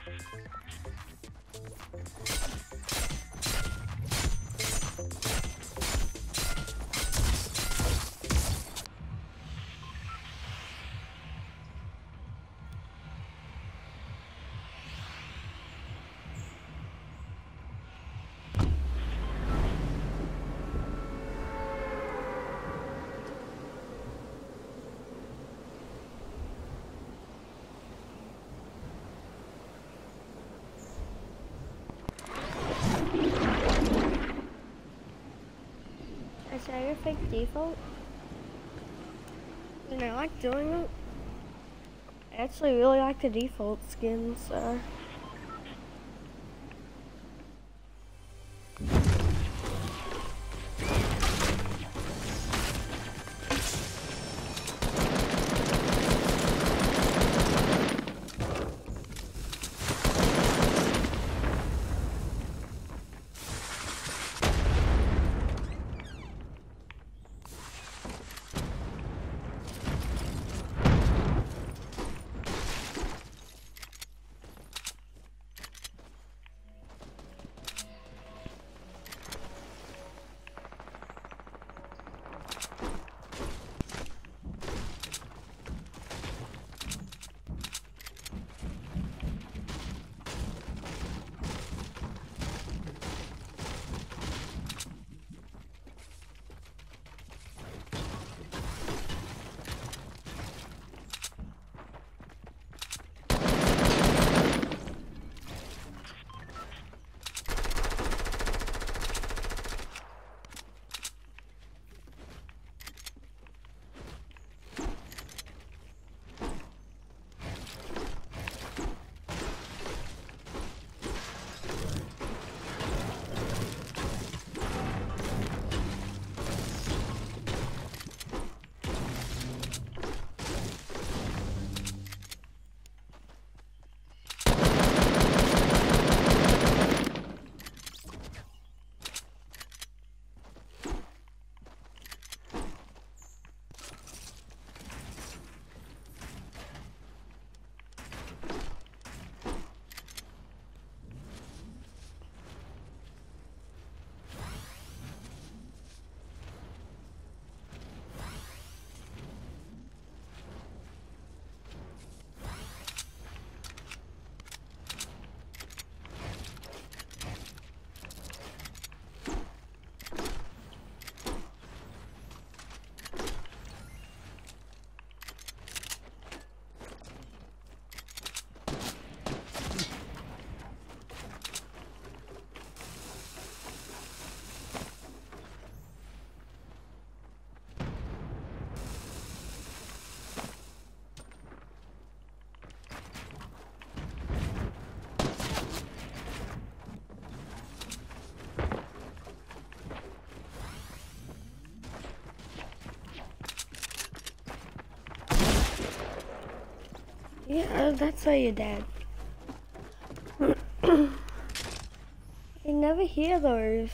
Is that your fake default? And I like doing it. I actually really like the default skins, so. Yeah, that's why you're dead. I never hear those.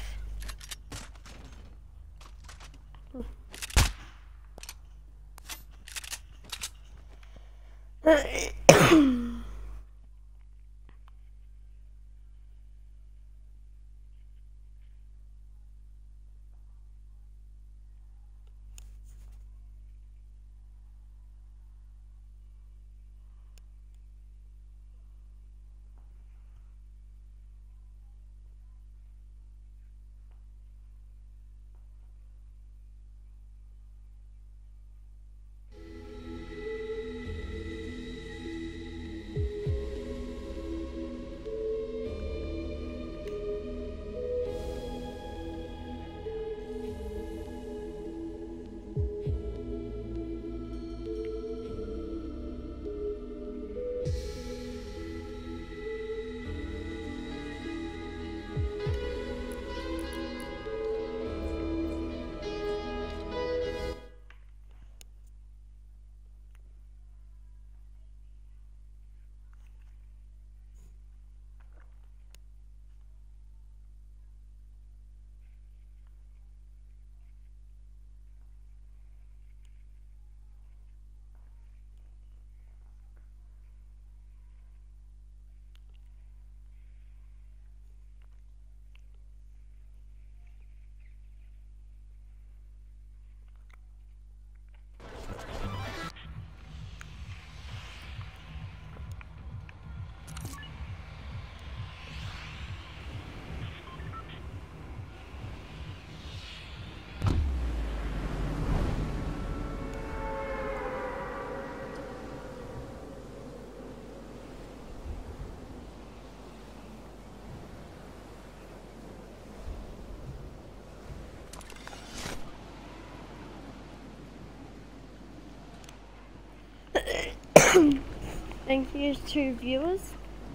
thank you to viewers.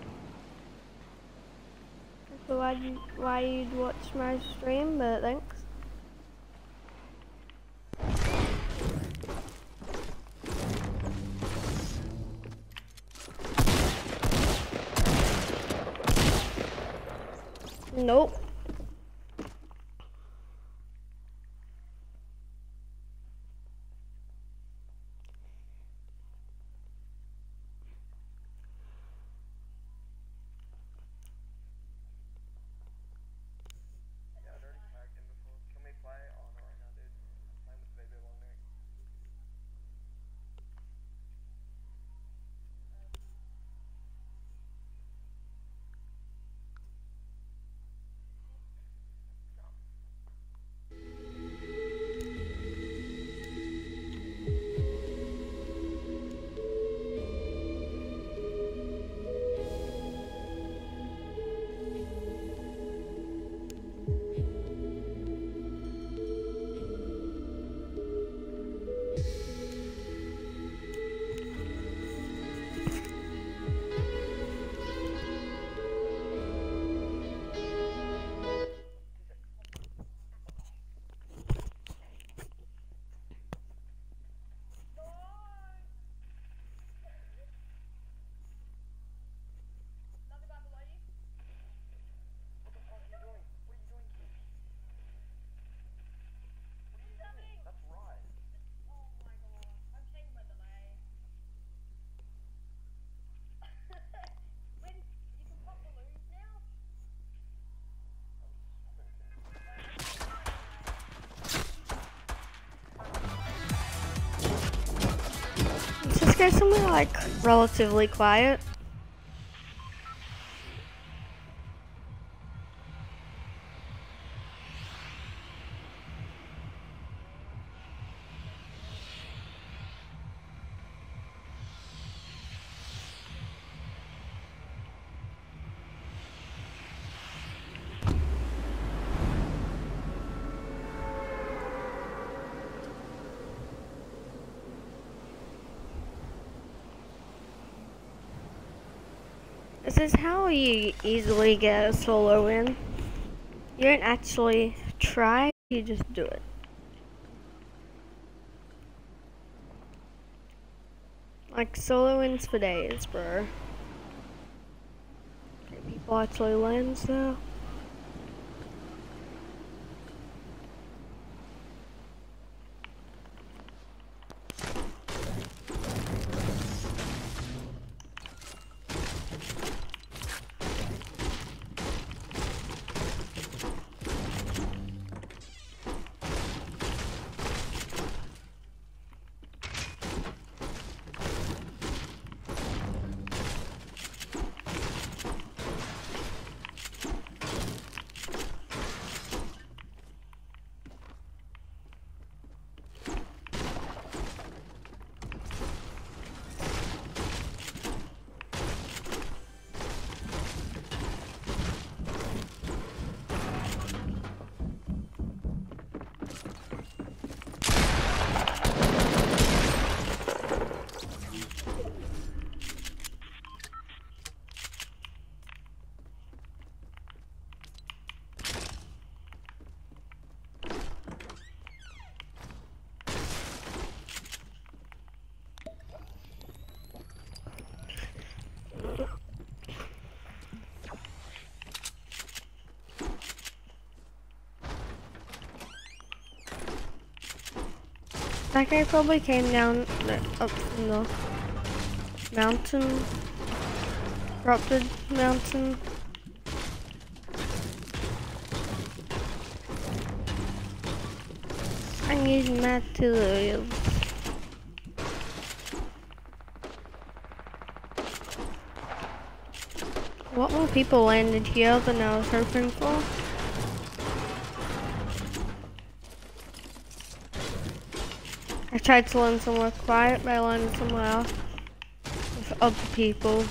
So why you'd watch my stream, but thanks. Nope. This guy's somewhere like relatively quiet. This is how you easily get a solo win. You don't actually try, you just do it. Like solo wins for days, bro. Okay, people actually lands though. That guy probably came down up from the mountain, corrupted mountain. I'm using materials. A lot more people landed here than I was hoping for. I tried to land somewhere quiet, but I landed somewhere else with other people.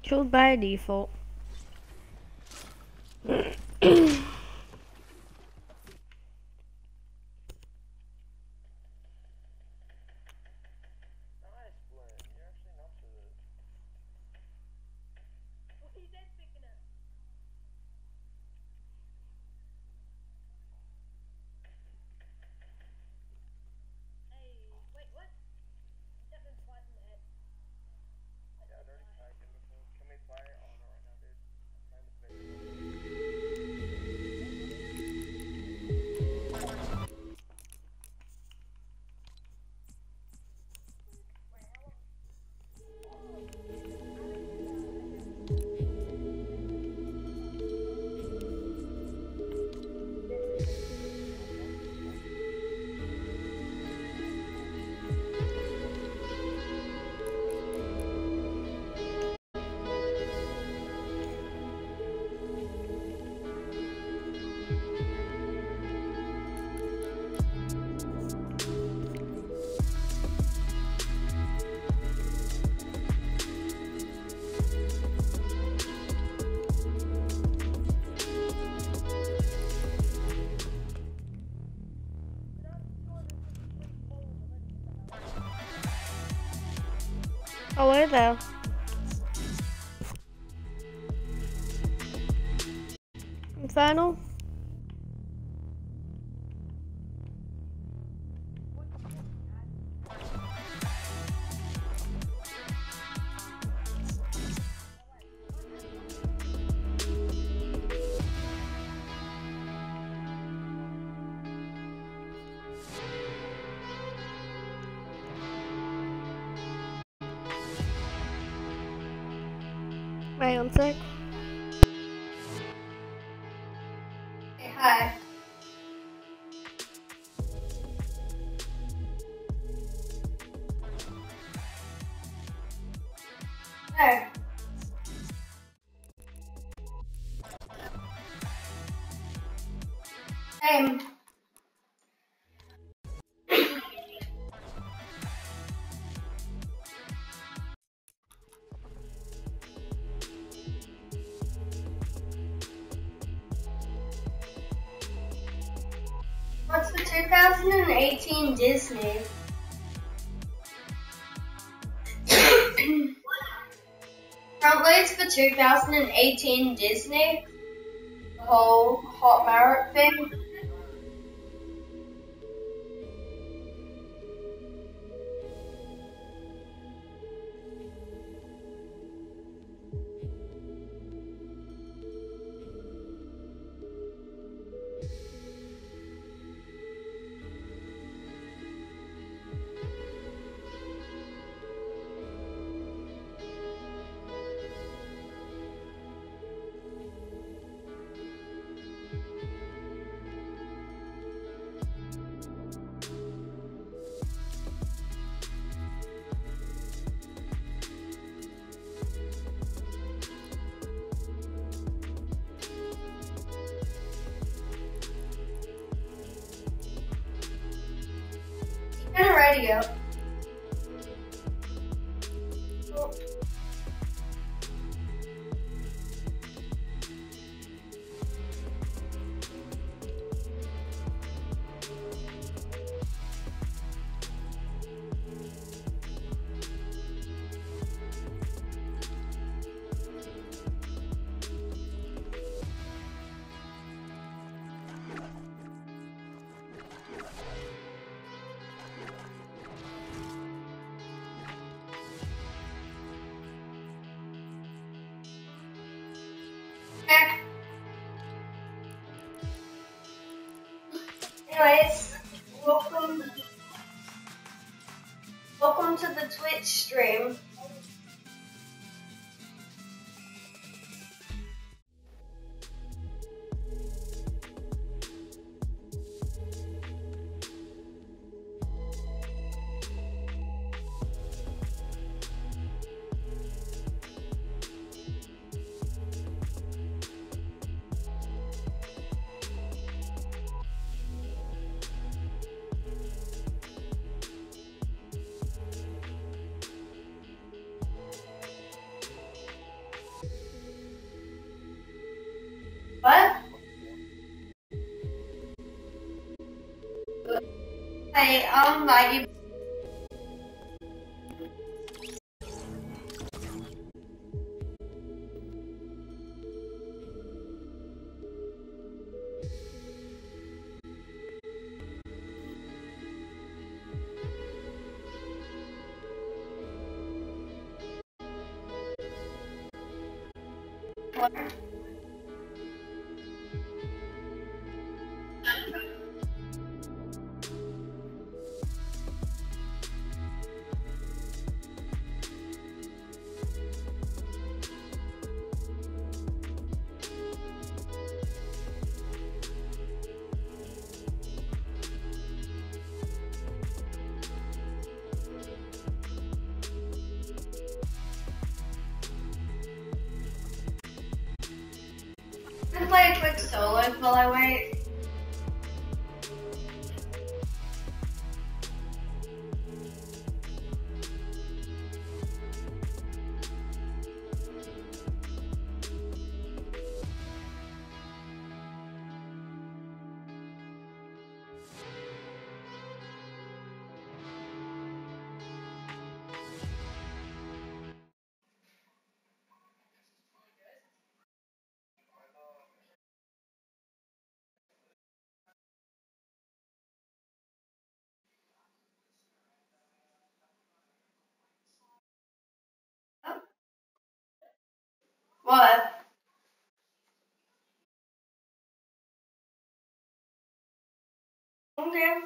Killed by default. Hello there. Infernal? Wait one sec. Hey, hi. Hey. Hey. What's the 2018 Disney? Currently it's the 2018 Disney. The whole Hot Merit thing. Turn the radio. Anyways, welcome to the Twitch stream. What? Hey, I'll invite you. Can play a quick solo while I wait. What? Okay.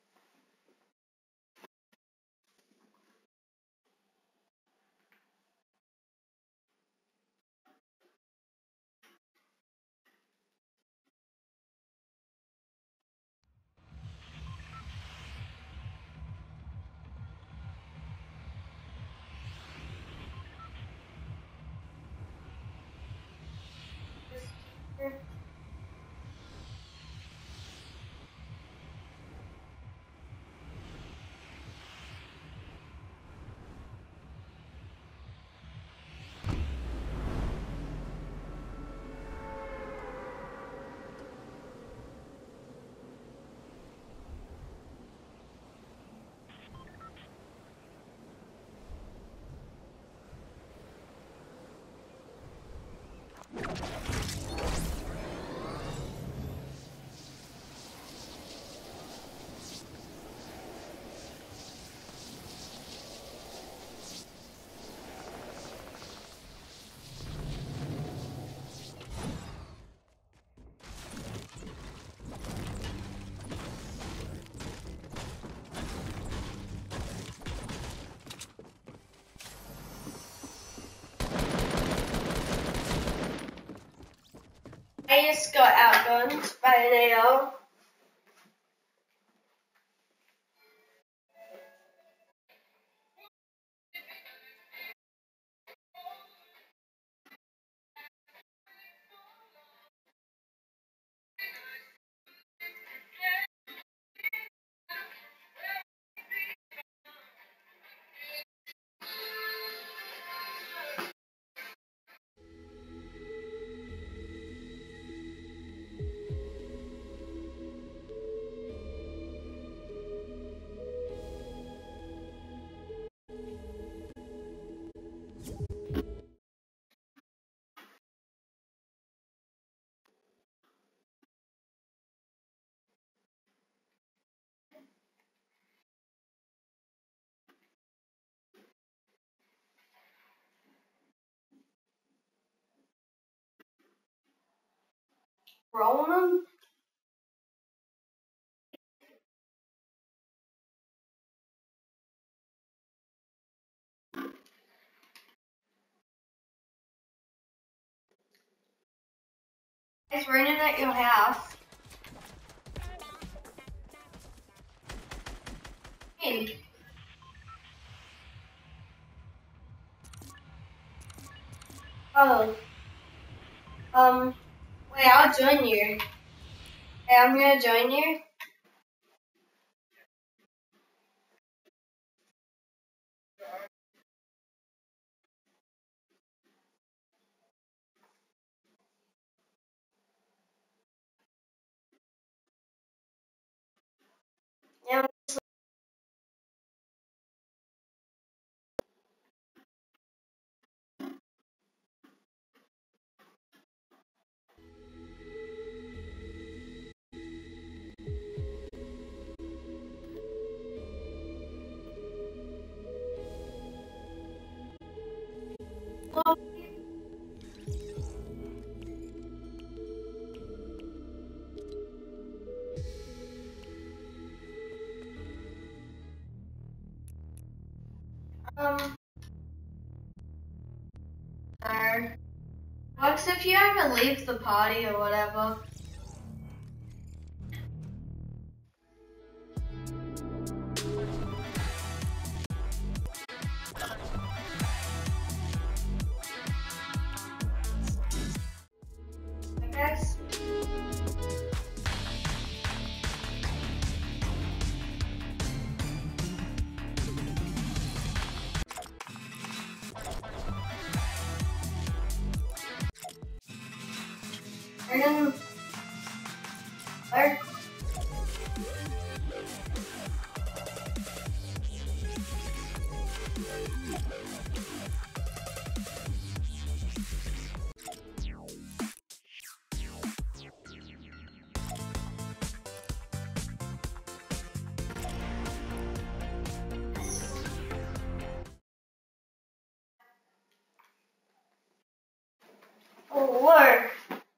I just got outgunned by an AO. Rolling them? It's raining at your house. Hey. Oh. Wait, I'll join you. Hey, I'm gonna join you. Or works if you ever leave the party or whatever. I guess. And then, or work.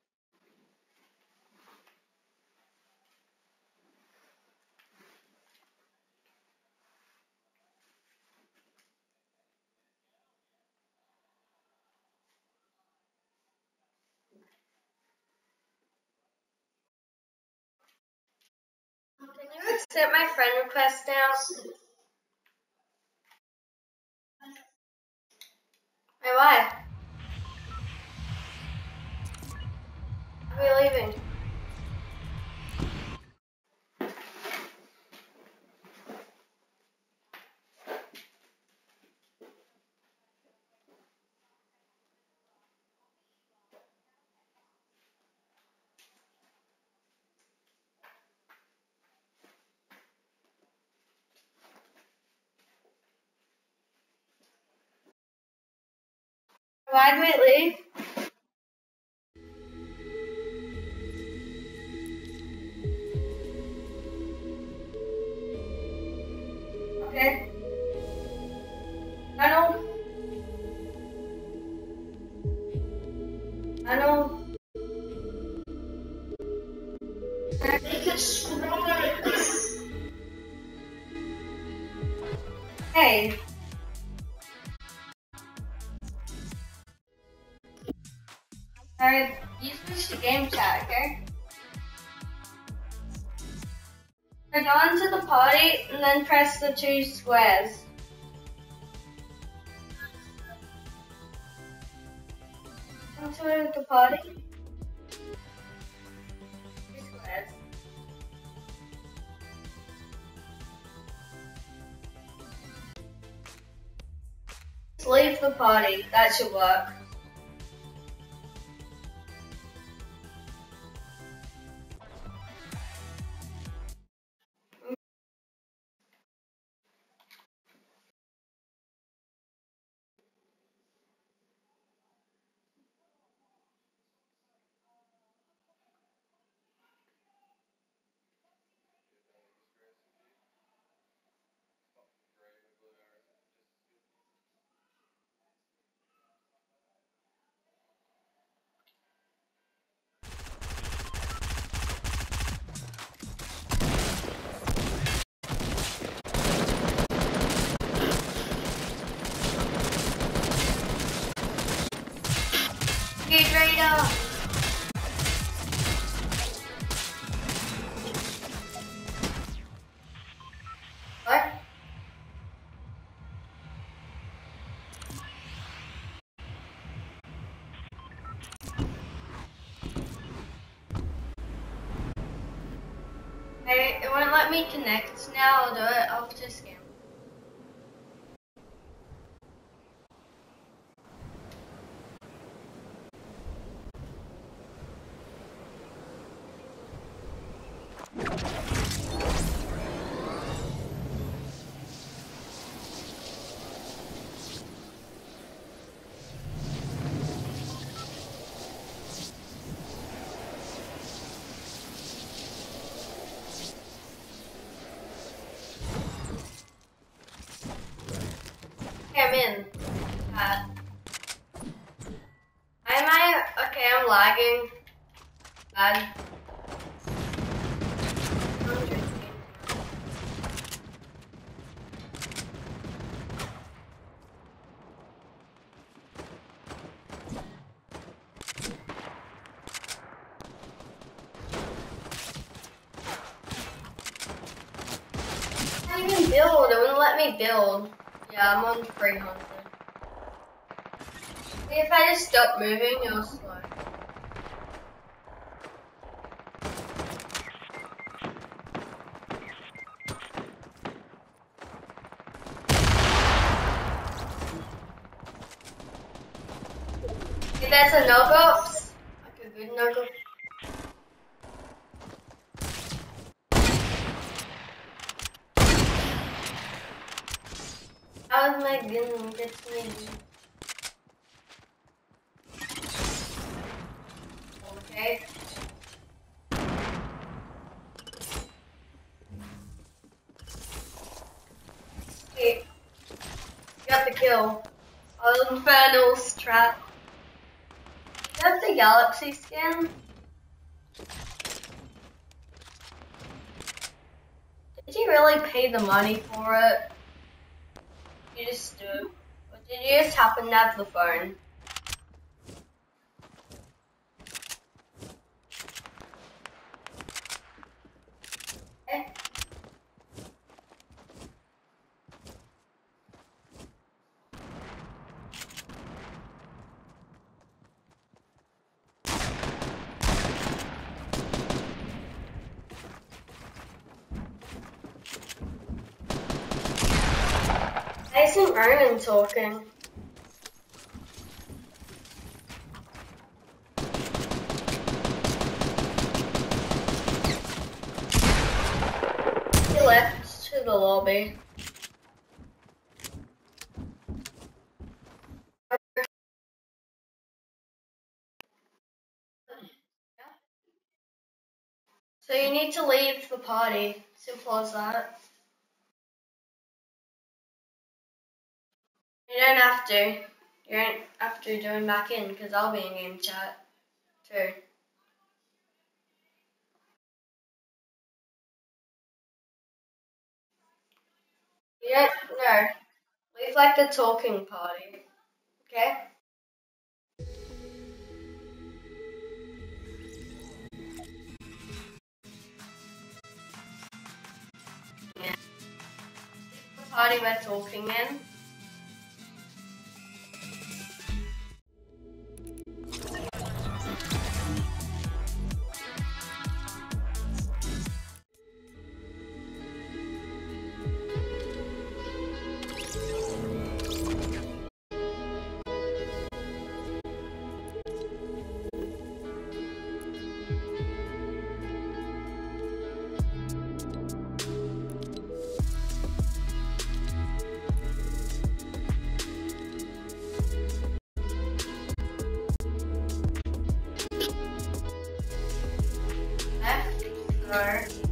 Can you accept my friend request now? Hey, why? Are we leaving? Why'd we leave? Okay. I know. I know. I think it's Hey. Alright, you switch to game chat, okay? So go into the party and then press the 2 squares. Into the party. 2 squares. Just leave the party. That should work. Get right up. What? Hey, it won't let me connect now. I'll do it after scam. Okay, I'm in. die. I can't even build. It wouldn't let me build. Yeah, I'm on 300. If I just stop moving, it'll slow. If there's a knock-ups, like a good knock-up. How is my gun gets me? Okay. Okay. Got the kill. Infernal's trap. You have the galaxy skin? Did you really pay the money for it? You just do. Or did you just happen to have the phone? Okay. Why isn't Ronan talking? He left to the lobby. So you need to leave the party. Simple as that. You don't have to. You don't have to join back in because I'll be in game chat too. You don't no. Leave like the talking party. Okay? Yeah. The party we're talking in. Left, or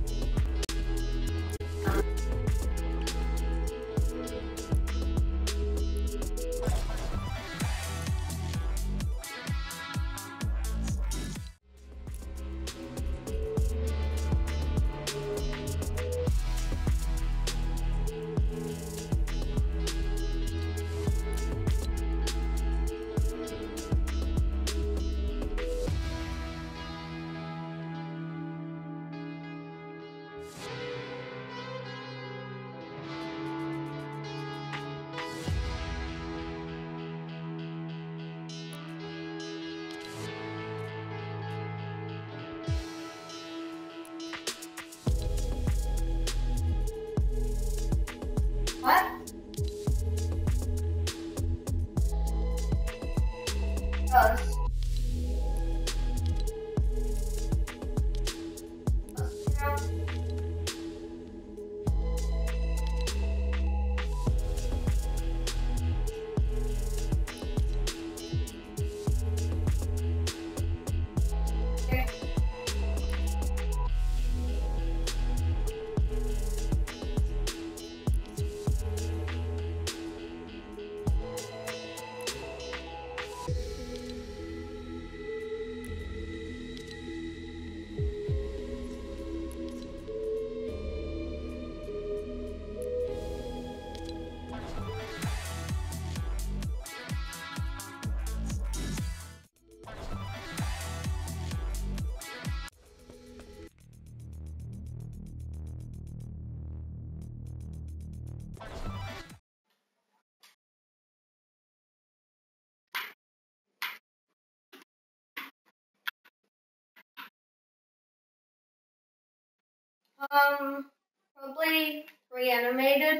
Probably reanimated.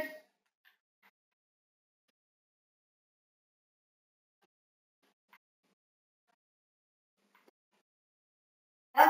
Yep.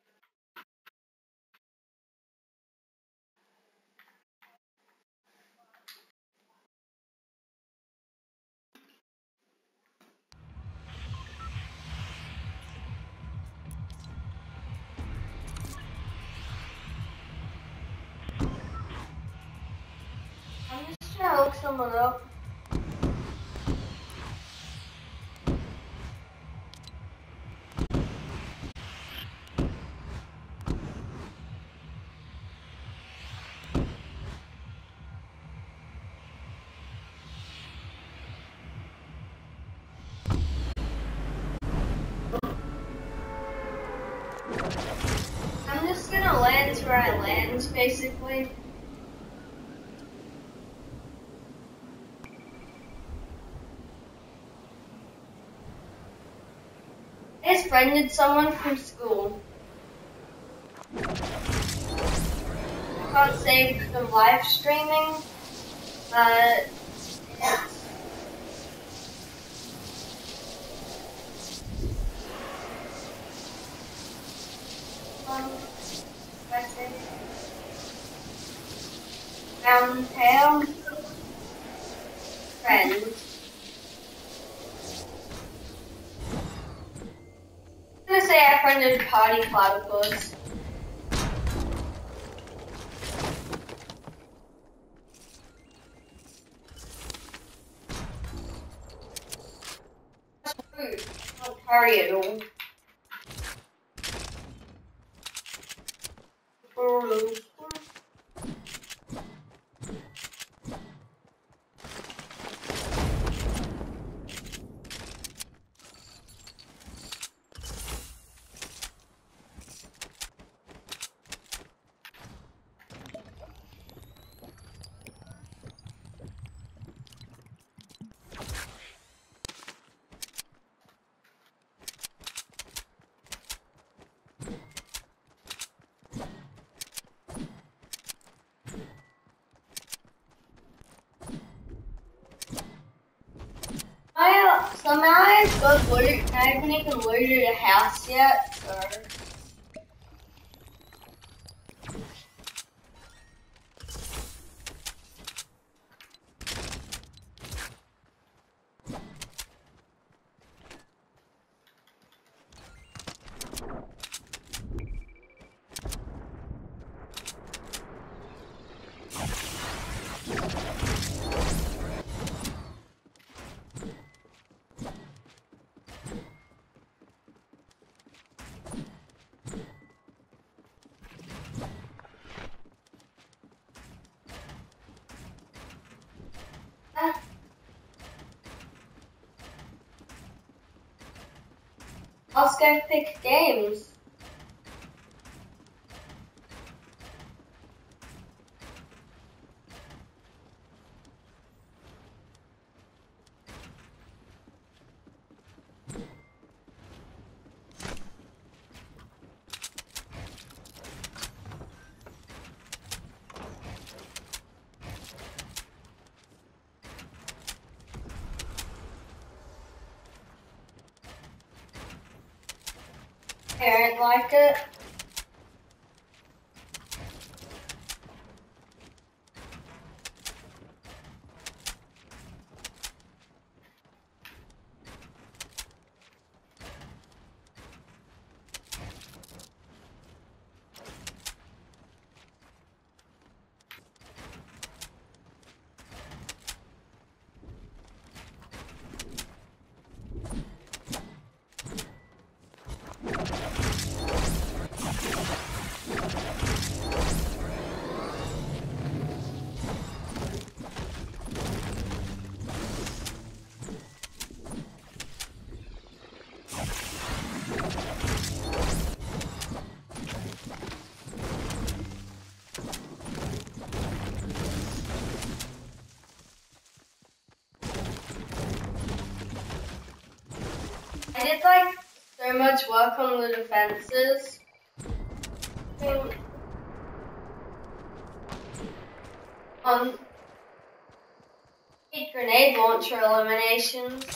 I'm just trying to look someone up. I'm just gonna land where I land, basically. I just friended someone from school. I can't say from live streaming, but it's I say round tail friend. I'm gonna say I friended Party Platypus. Don't party at all. Somehow I got looted. I haven't even looted a house yet, so. Let's go pick games. Parent like it. I did like so much work on the defenses. Um, grenade launcher eliminations.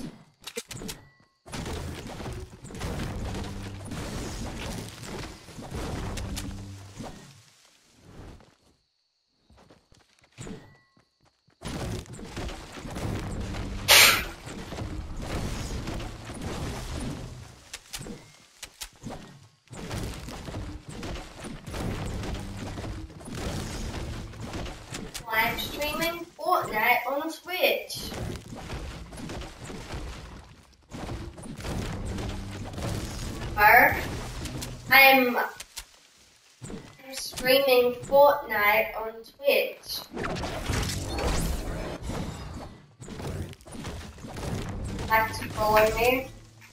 Live streaming Fortnite on Twitch. I'm streaming Fortnite on Twitch. Like to follow me?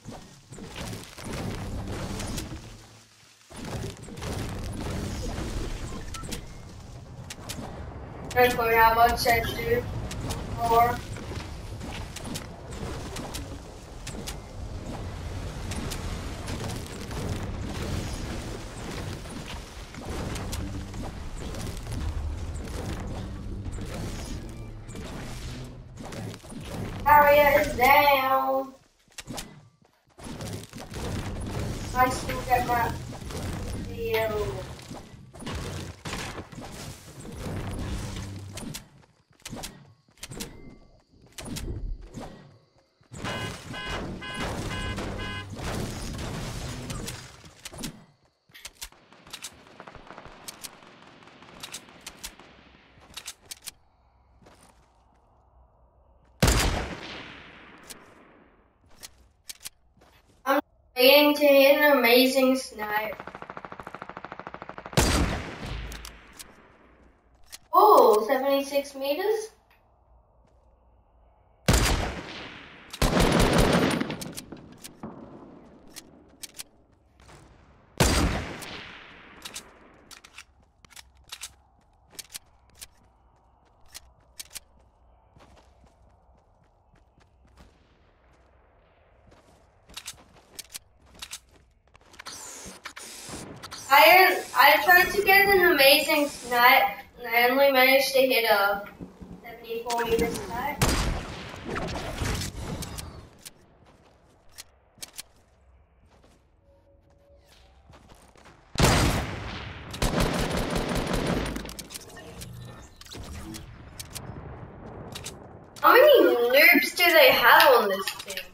Don't know how much I do. Or Harriet is down. I still get my video. I'm waiting to hit an amazing snipe. Oh, 76 meters? I tried to get an amazing snipe, and I only managed to hit a 74 meter snipe. How many noobs do they have on this team?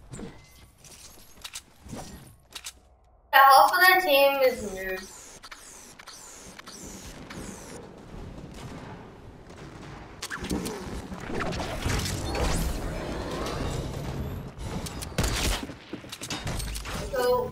Half of their team is noobs. So,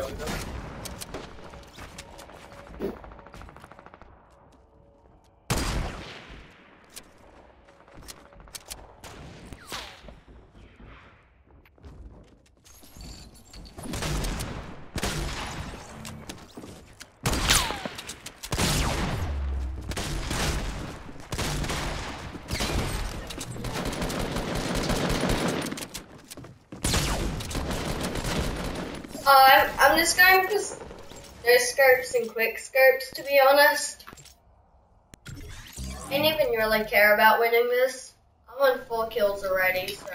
I'm just going for no scopes and quick scopes, to be honest. I didn't even really care about winning this. I'm on 4 kills already, so.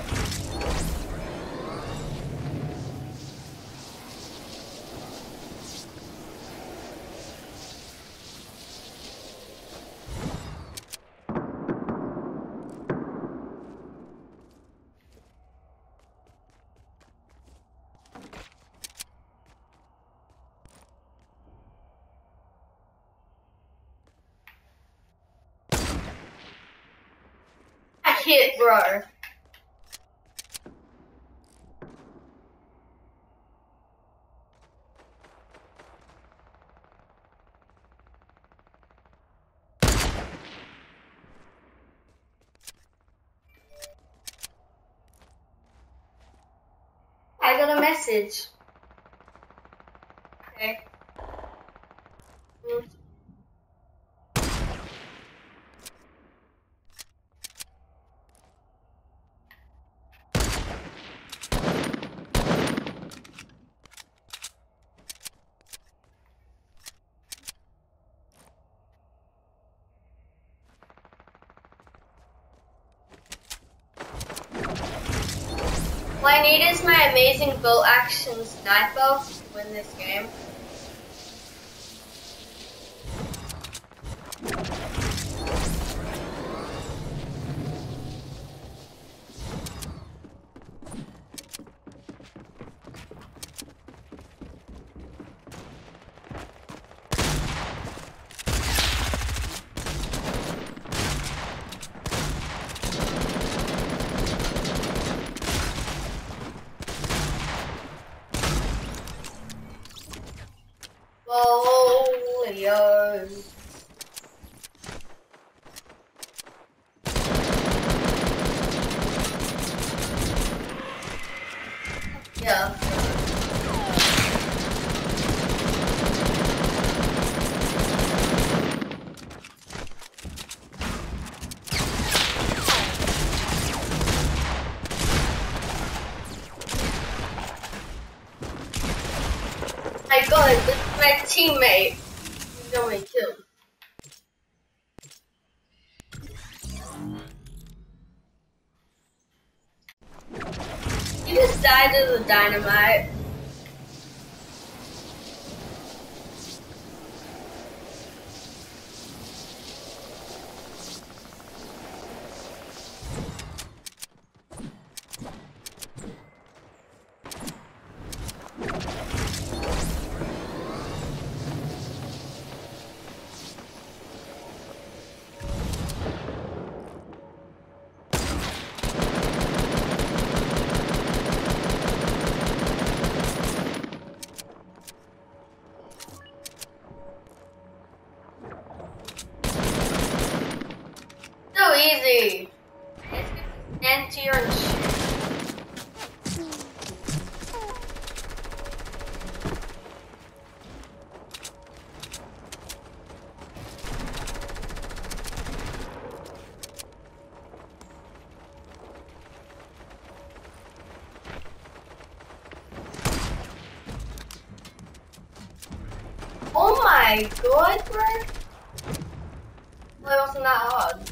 I hit, bro. I got a message. Okay. All I need is my amazing bolt action sniper to win this game. Folio. Yeah. My God, this is my teammate. He's got me killed. He just died to the dynamite. So easy. Just stand to your Oh my God, bro. Well, it wasn't that hard.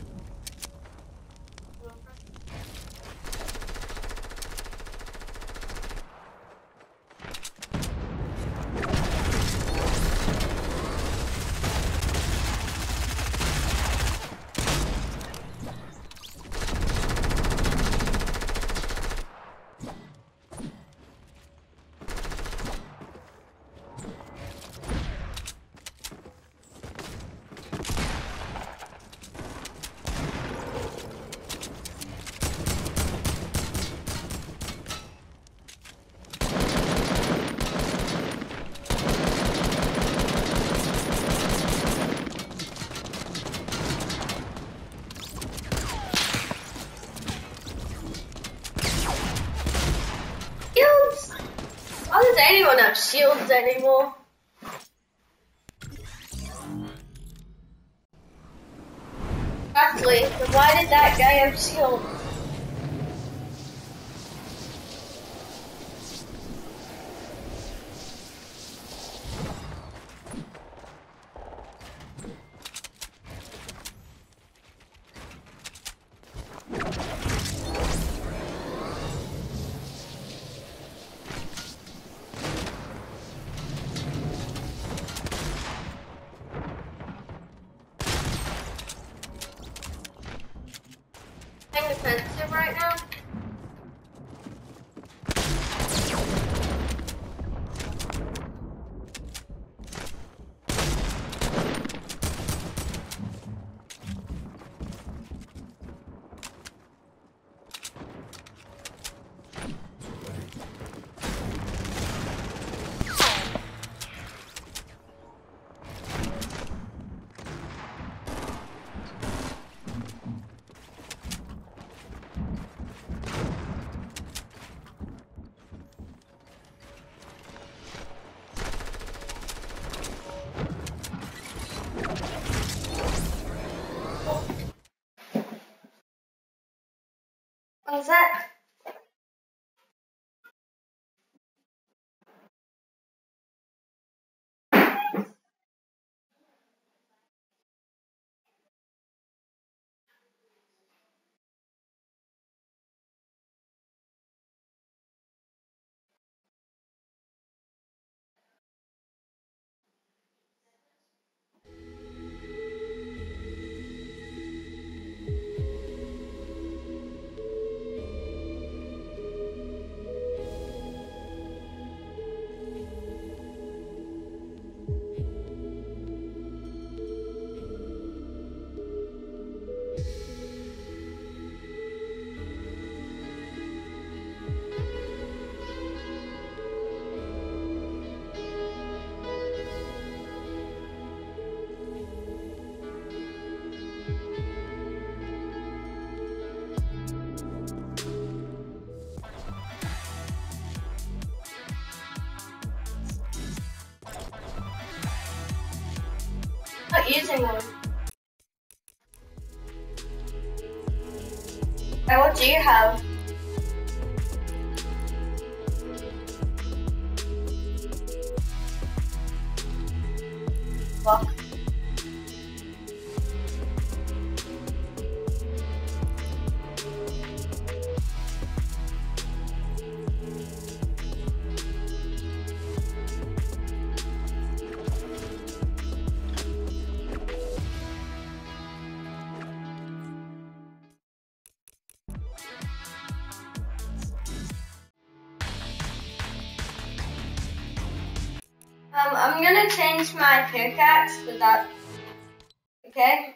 Shields? Why does anyone have shields anymore? Actually, then why did that guy have shields? I'm defensive right now. What was that? using one. And what do you have? Fuck. I'm gonna change my pickaxe for that. Okay?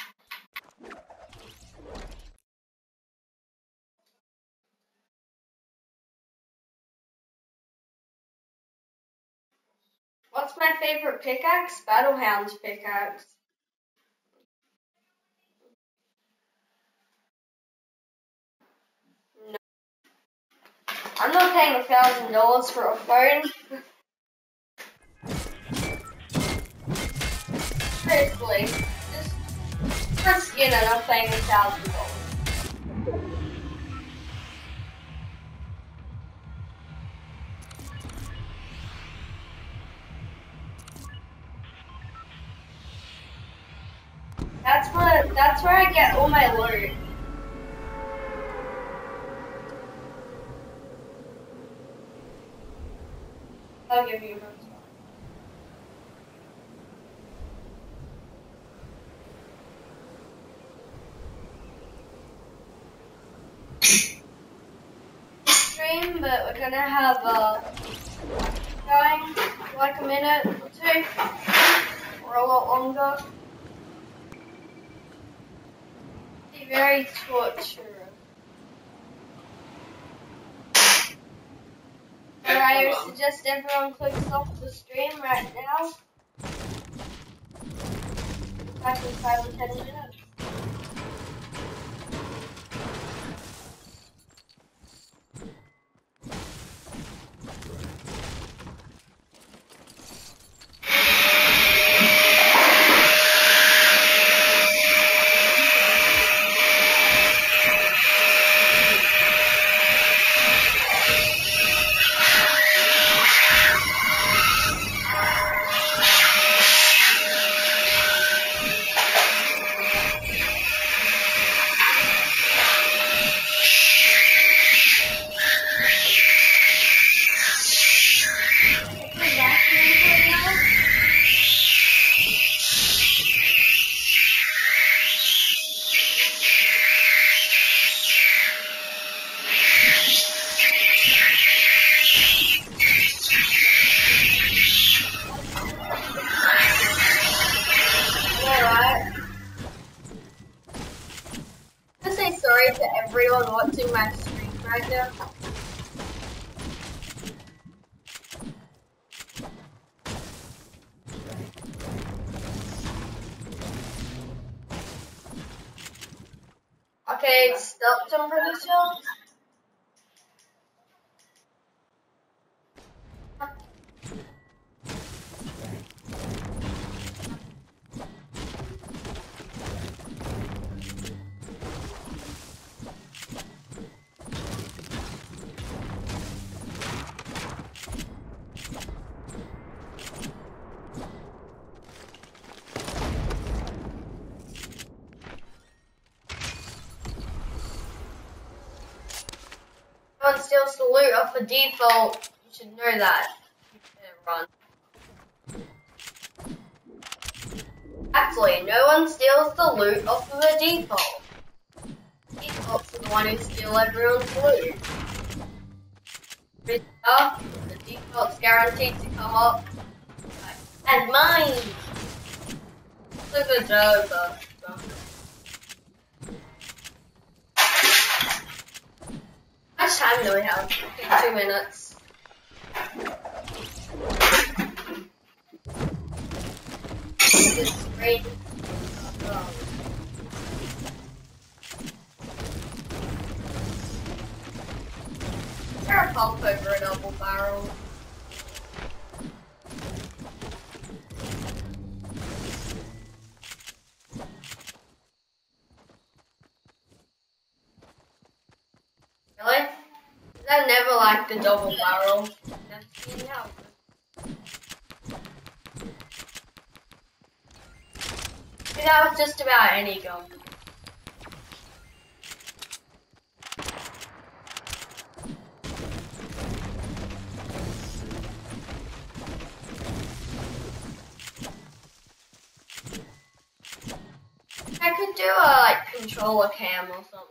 What's my favorite pickaxe? Battlehound's pickaxe. No. I'm not paying $1,000 for a phone. Seriously, just for skin and I'm paying $1,000. That's where I get all my loot. I'll give you one. Stream, but we're gonna have going for like a minute or two, or a lot longer. Be very torturous. I suggest everyone clicks off the stream right now. Back in 5 or 10 minutes. Everyone watching my stream right now. Okay, it's stopped, I'm pretty sure. No one steals the loot off the default. You should know that. Run. Actually, no one steals the loot off of the default. Default's the one who steals everyone's loot. The default's guaranteed to come up. And mine! Look at Jova. How much time do we have? 2 minutes. This is great. Is there a pump over a double barrel? like the double barrel. Never seen how. That was just about any gun. I could do a like controller cam or something.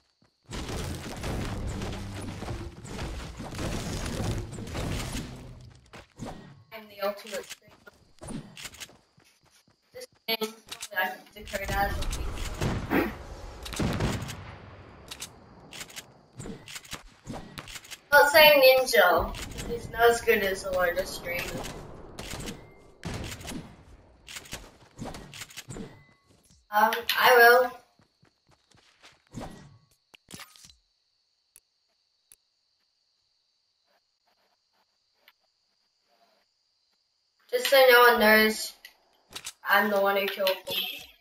And the ultimate stream. This game I could decode as a piece. Not saying Ninja. He's not as good as a load of streamers. I will. Just so no one knows, I'm the one who killed them.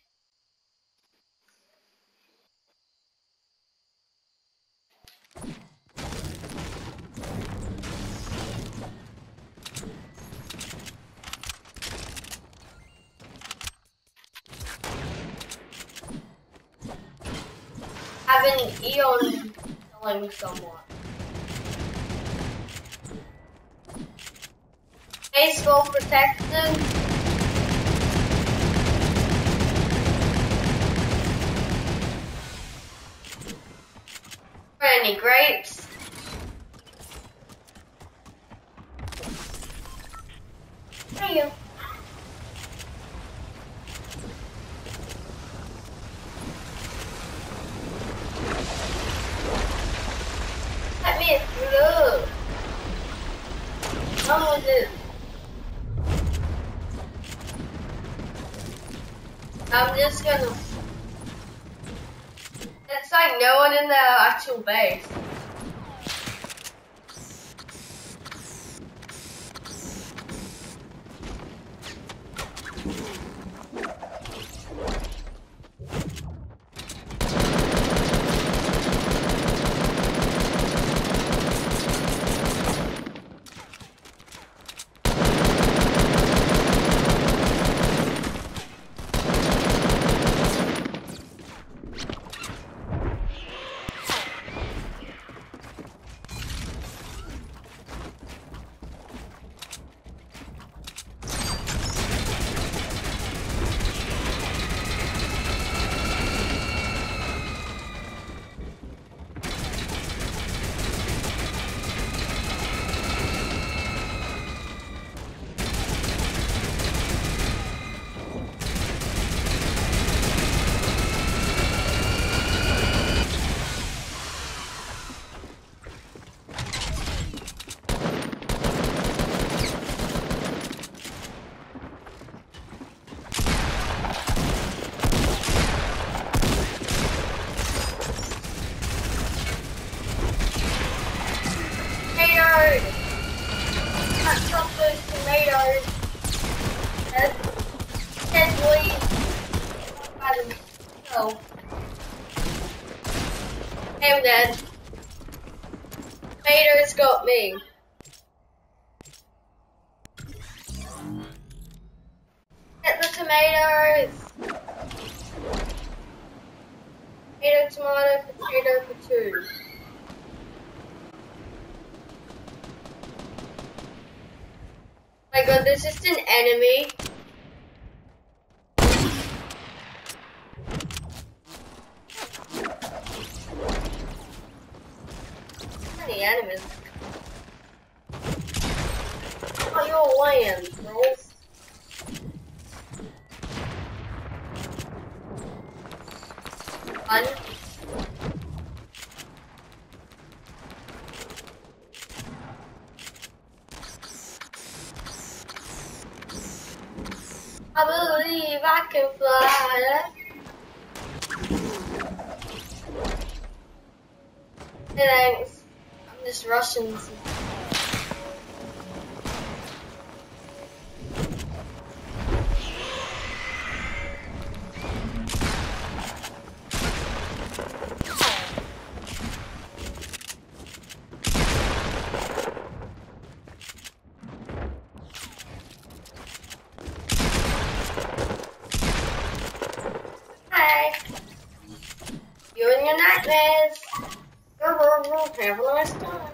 Have an Eon killing someone. Baseball protection. Any grapes? Thank you. Let me through. Come with it. I'm just gonna. It's like no one in the actual base. I'm dead. Vader's got me. Get the tomatoes. Potato, tomato, potato for two. Oh my god, there's just an enemy. How many enemies? Oh, you're land, girls. Fun. I believe I can fly. Thanks. I'm just rushing. you and your nightmares. Have a nice time.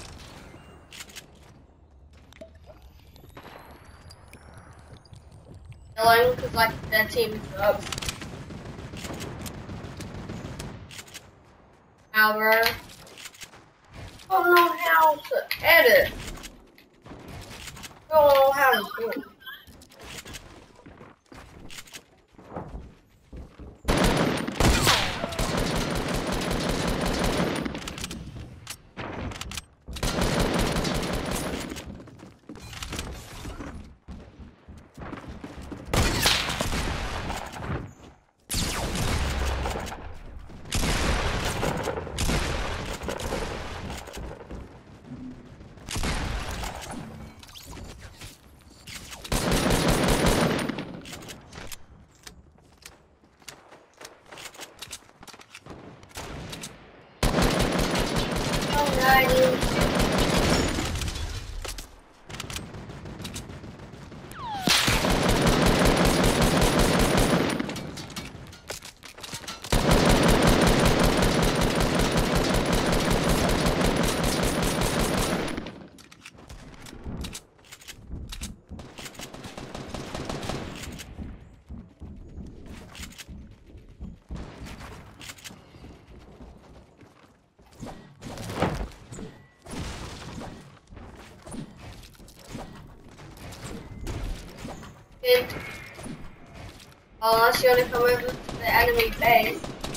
Killing because like their team sucks. However, I don't know how to edit. I don't know how to do it. Unless you want to come over to the enemy base.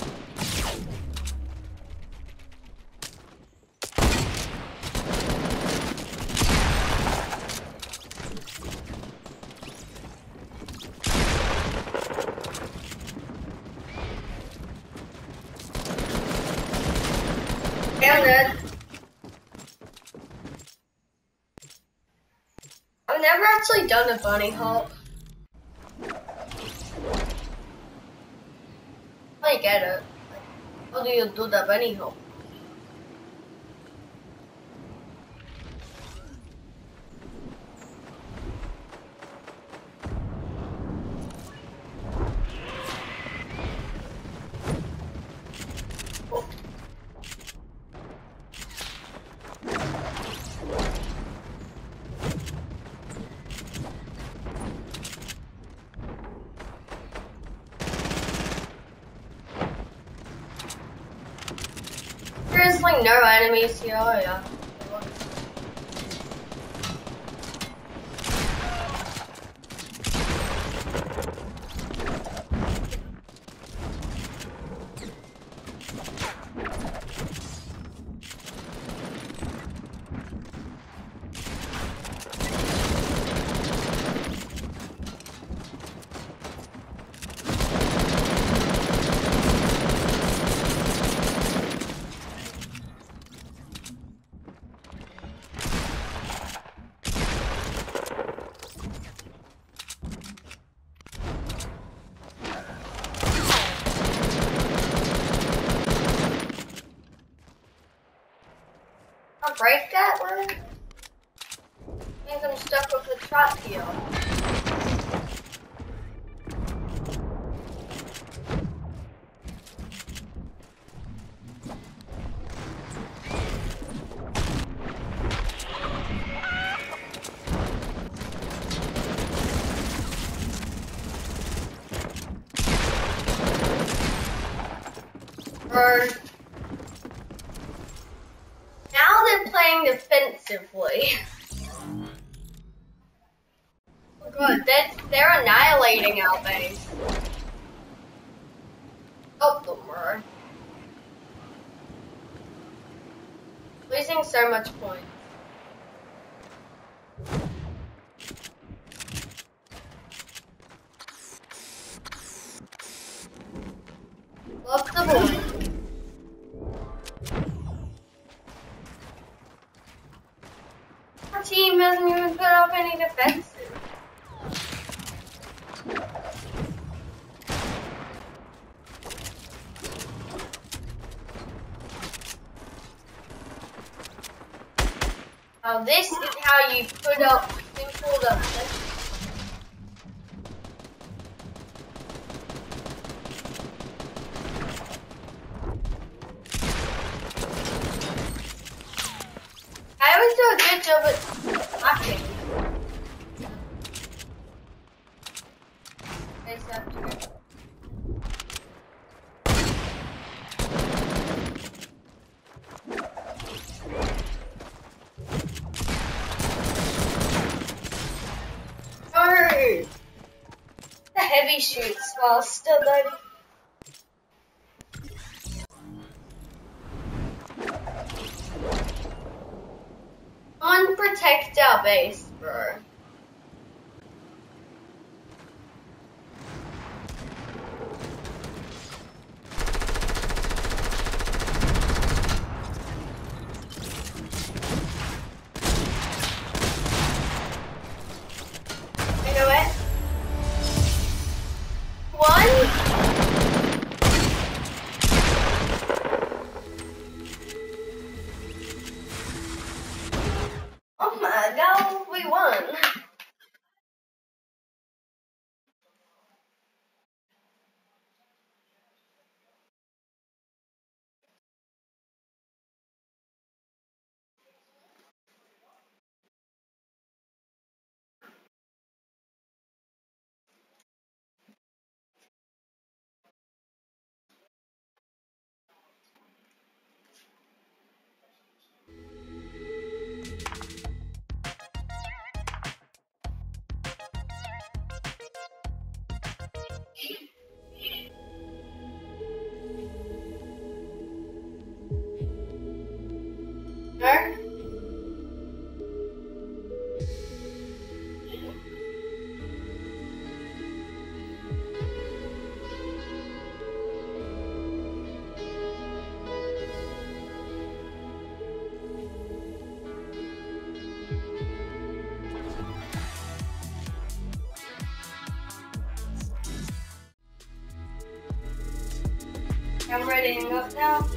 Damn it. I've never actually done a bunny hop. I get it. Like, how do you do the bunny hop? There's like no enemies here, oh yeah. Break that one? I think I'm stuck with the trap here. Burn. Now they're playing defensively. Oh god, they're annihilating our base. Oh, don't worry. Losing so much points. Love the boy. Our team hasn't even put up any defenses. Now this is how you put up simple defenses. advantage of it hacking. Okay, so I have to go. No! The heavy shoots while still loading. Protect our base, bro. You know what? Oh my god, we won. No? I'm readying up now.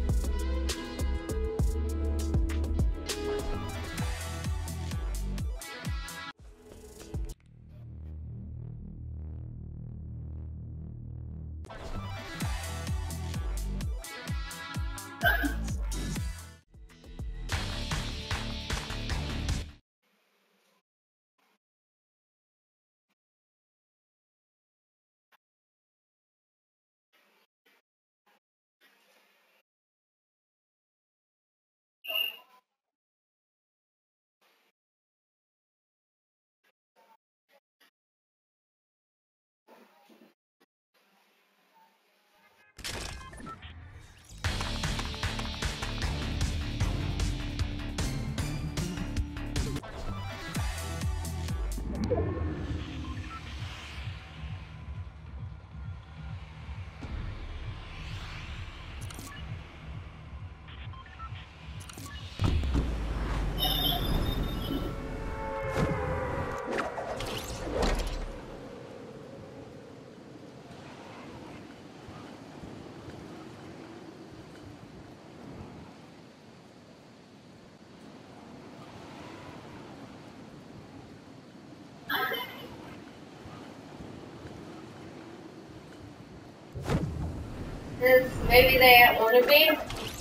Maybe they don't want to be.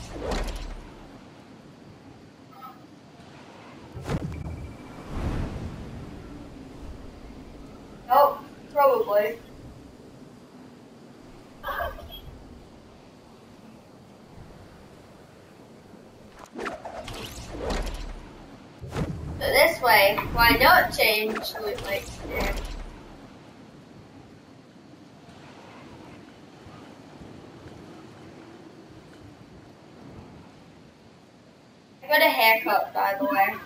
Oh, probably. So this way, why not change loot like yeah. I got a haircut, by the way.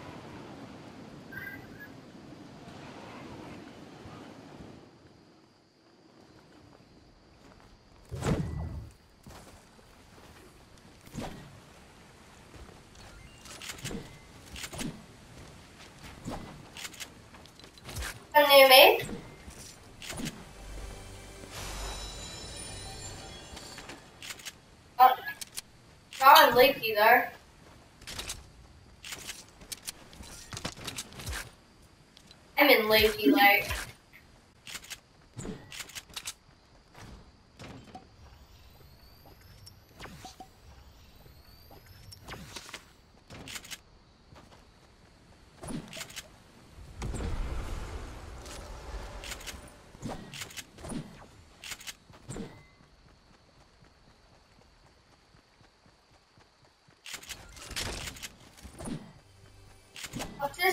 Come near me. Oh, I'm leaky there. I'm in Leaky Lake.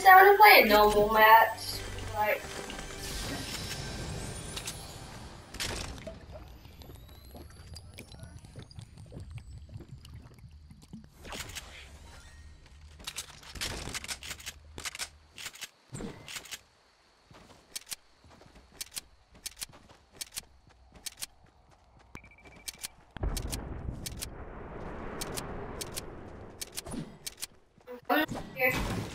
just down to play a normal match. Like, I'm here.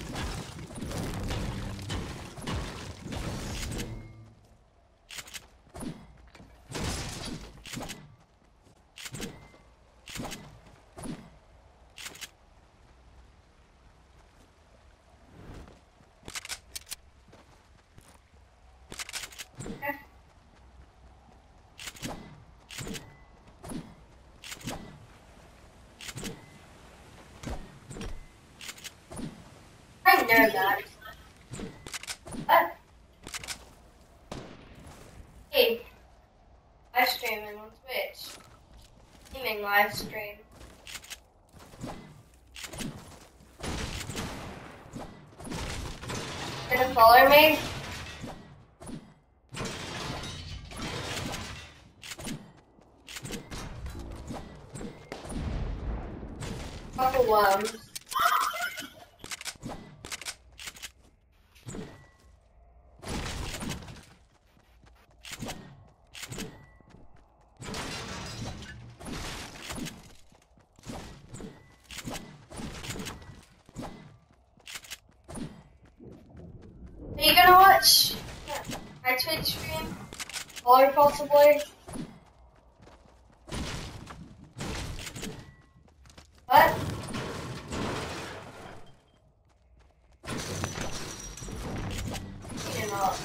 I know that. Hey, live streaming on Twitch. Gaming live stream. Gonna follow me? Couple worms. Are you gonna watch my Twitch stream? Or possibly? What? You're not.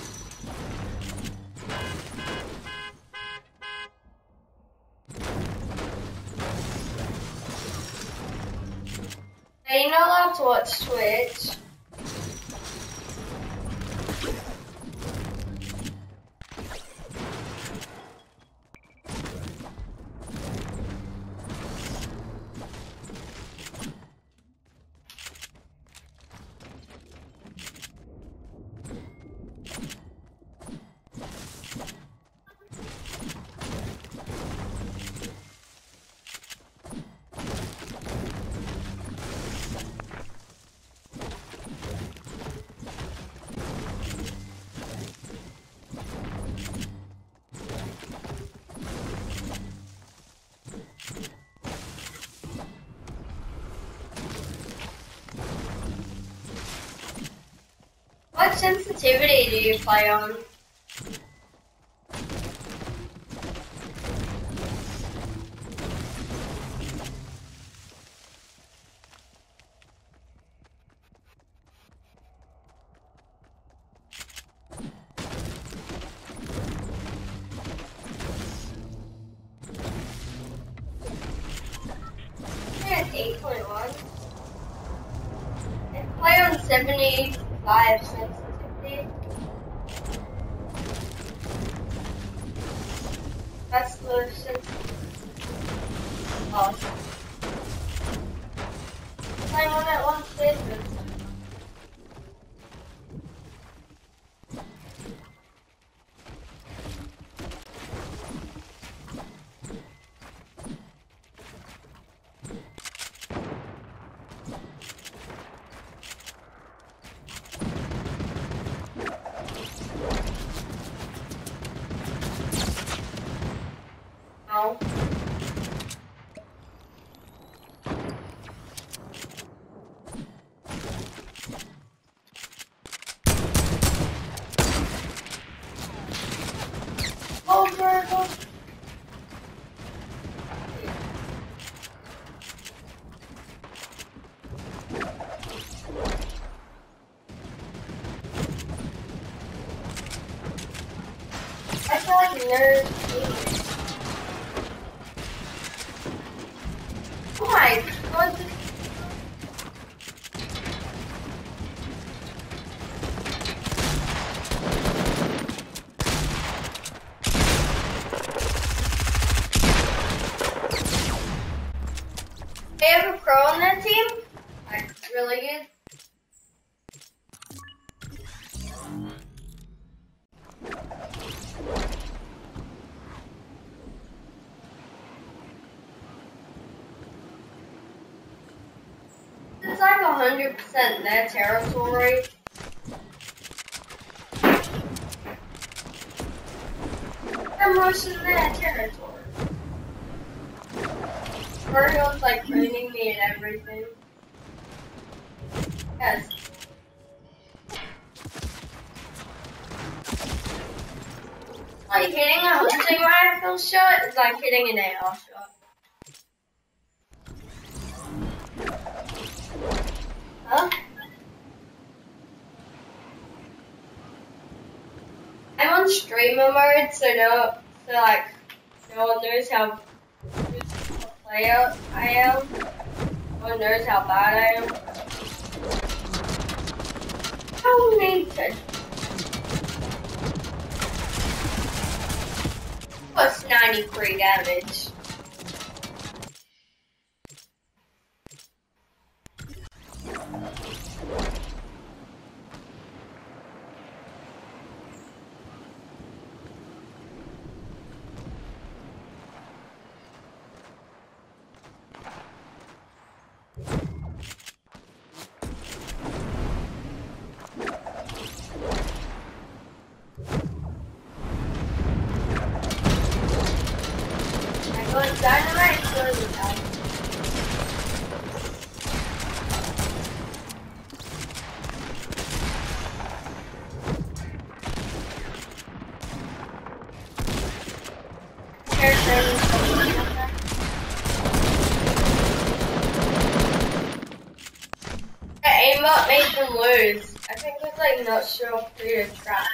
Are you not allowed to watch Twitch? What sensitivity do you play on? Yeah, 8.1. I play on 75 sensitivity. That's the sensitivity. Oh. Playing on that one station. No. Over. I feel like nerds. Oh my god. They have a pro on that team? Like, really good? 100% their territory. I'm most in their territory. Virgil's like training me and everything. Yes. Like hitting a hunting rifle shot is like hitting an AR shot. Huh? I'm on streamer mode, so like no one knows how good a player I am. No one knows how bad I am. How naked? Plus 93 damage. Dynamite slowly died. The aimbot made them lose. I think it's like not sure who to trap.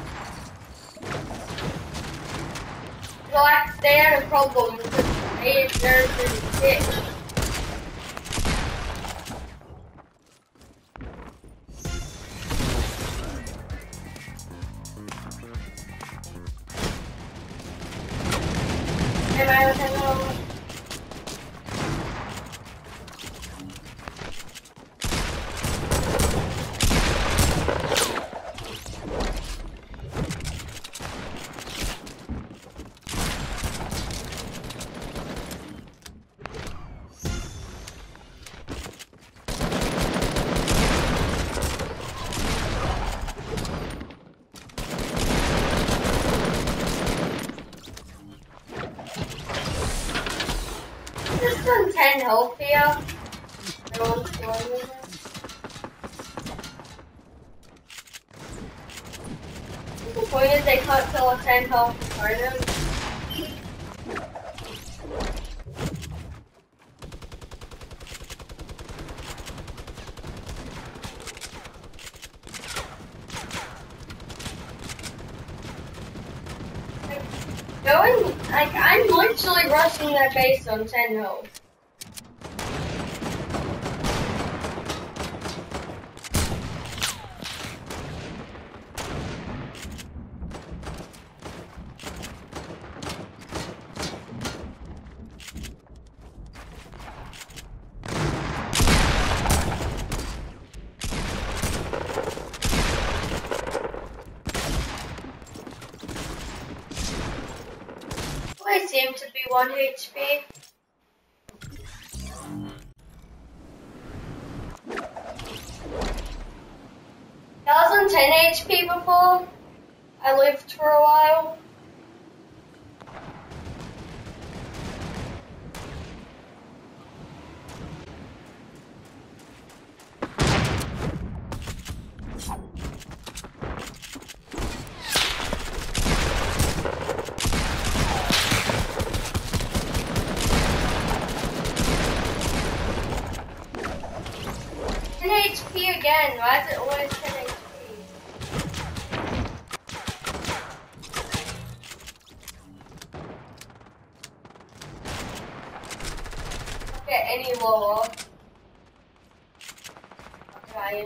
Like they had a problem because they nerfed the stick. Am I with him? Just on 10 health here. Everyone's going with it. The point is they can't kill a 10 health opponent. I'm literally rushing their base on 10 health. I seem to be 1 HP. I was on 10 HP before. I lived for a while. HP again. Why is it always 10 HP? Don't get any lower. I'm trying.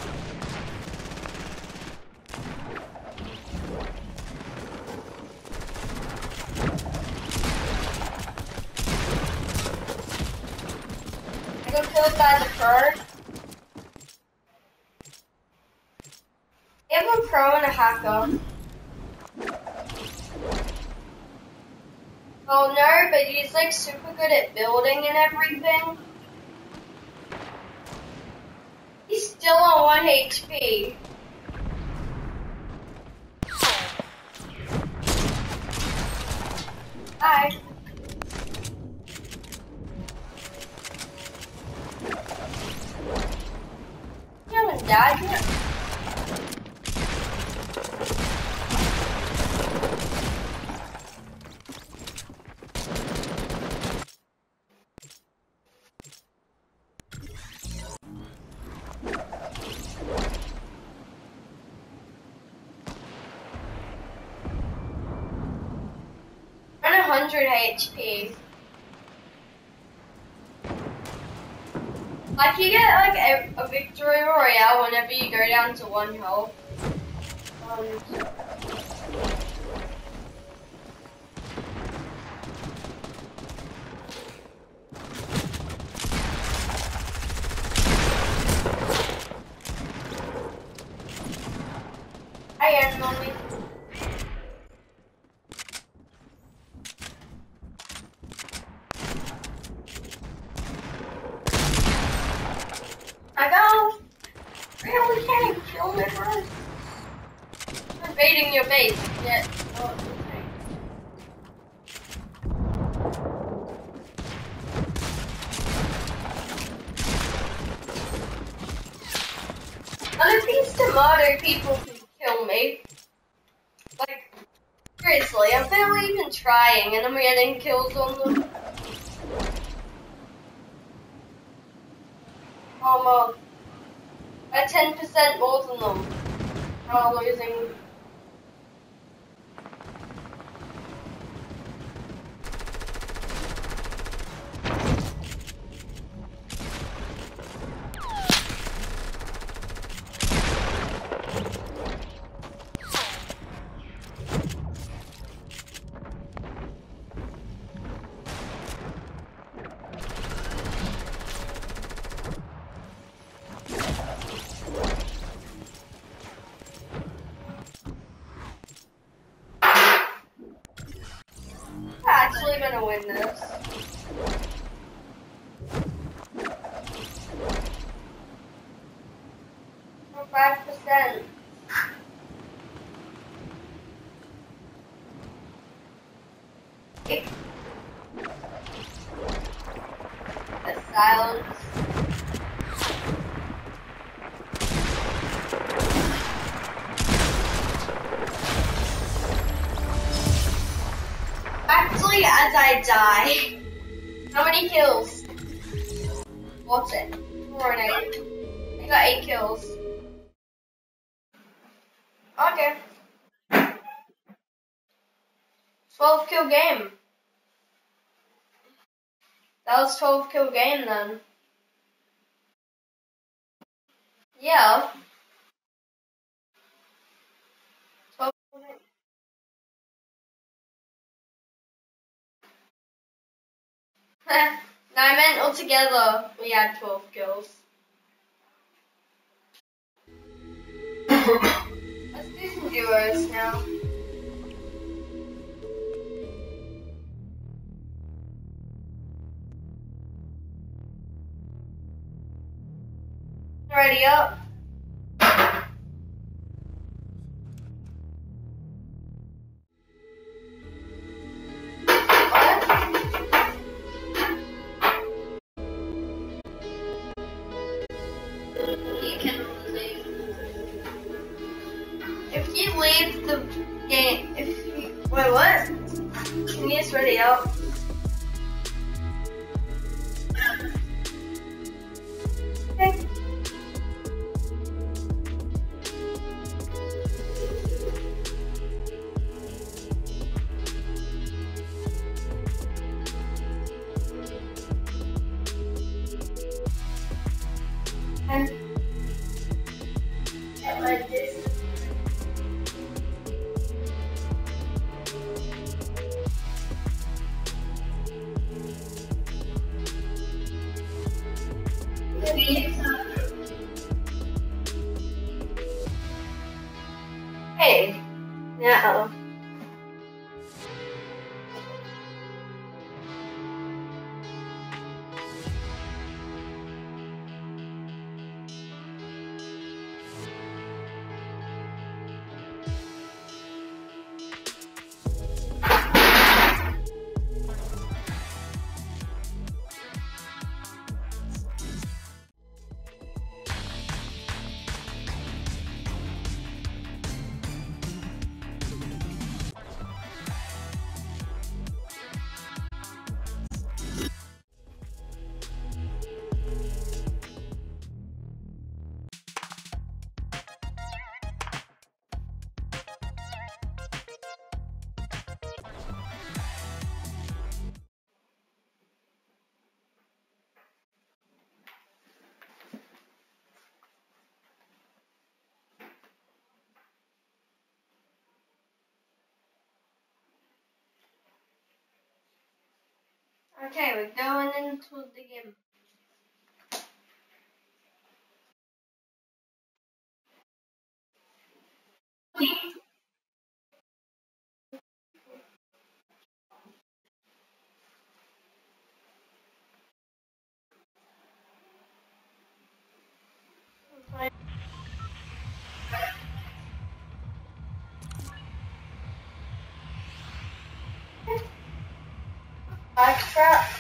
I got killed by the bird. You have a pro and a hacker. Oh no, but he's like super good at building and everything. still on 1 HP. Bye. You haven't died yet. I'm 100 HP. Like you get like a victory royale whenever you go down to 1 health. I am lonely. I go! Really can't kill me first. I'm invading your base. Yeah. Oh, okay. None of these tomato people can kill me. Like, seriously, I'm barely even trying and I'm getting kills on them. By 10% more than them. I'm losing. Actually gonna win this. For 5%. The silence. Actually, as I die, how many kills? What's it? 4 and 8. I got 8 kills. Okay. 12 kill game. That was 12 kill game then. Yeah. 12 kill game. No, I meant altogether we had 12 kills. Let's do some duos now. Ready up? If you leave the game, wait, what? Can you just ready up? Okay. And like this. Okay, we're going into the game. Backtrack.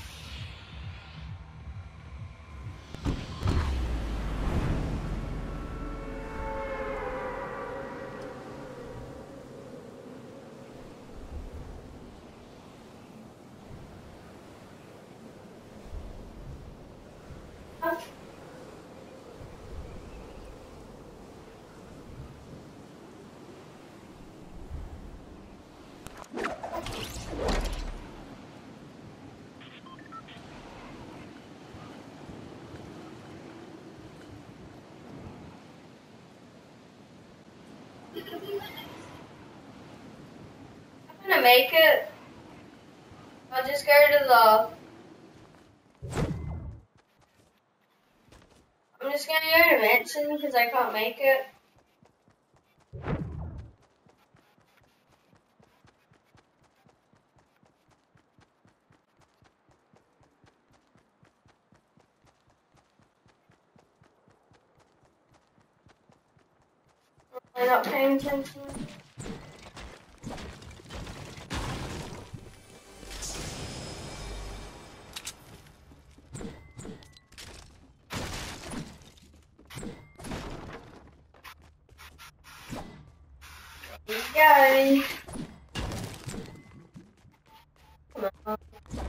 I'm gonna make it. I'll just go to the. I'm just gonna go to Mansion because I can't make it. I'm not paying attention. Yay! Come on.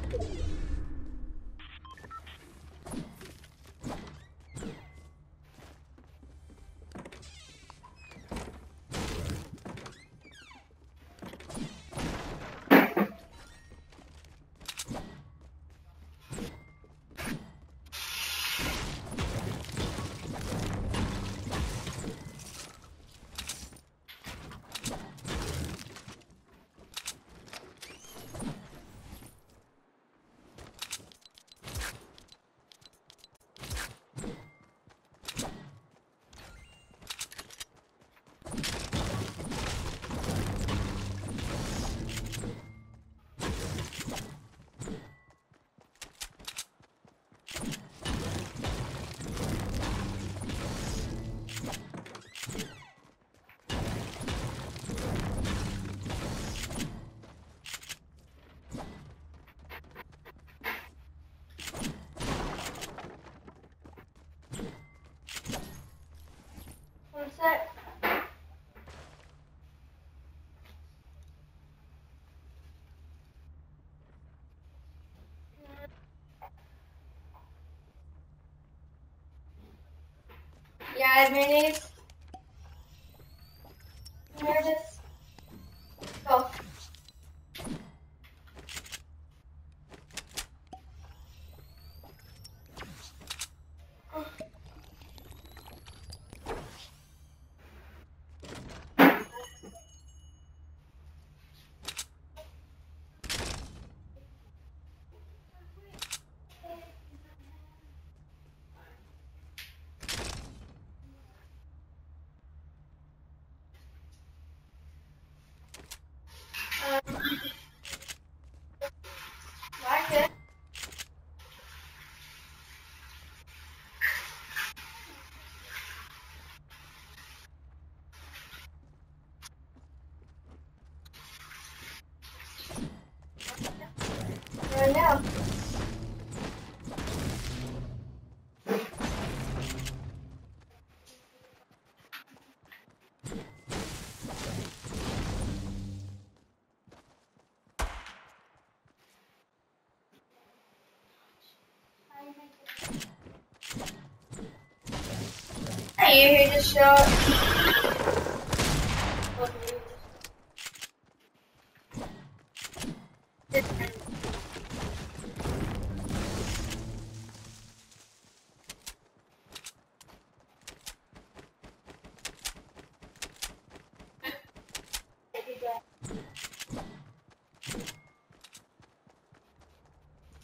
One sec. Yeah, minis. Here it is. Go. Like it. Right now. Hey, you hear the shot?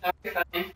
Very funny.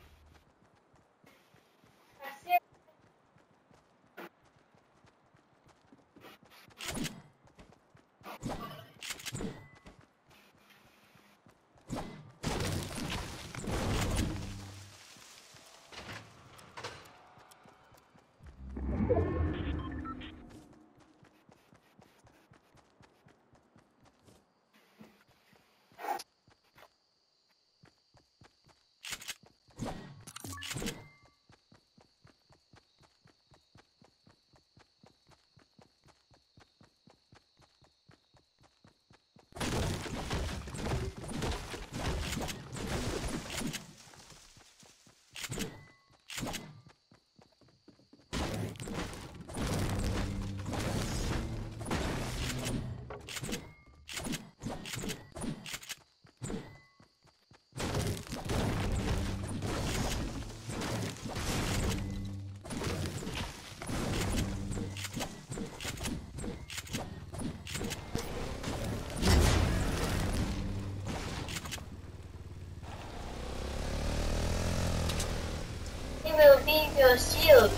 It will be your shield.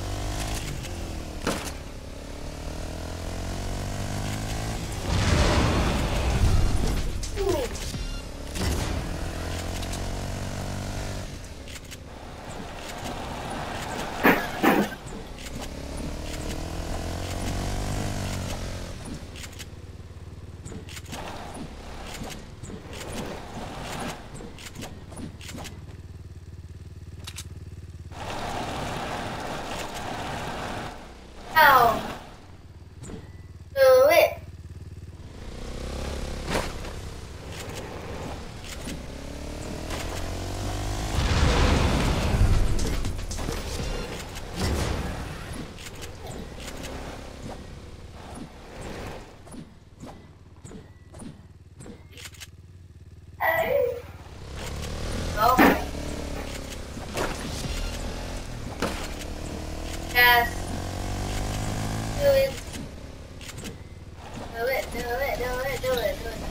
Ow. Do it. Okay. Yes. Do it. Do it, do it, do it, do it, do it,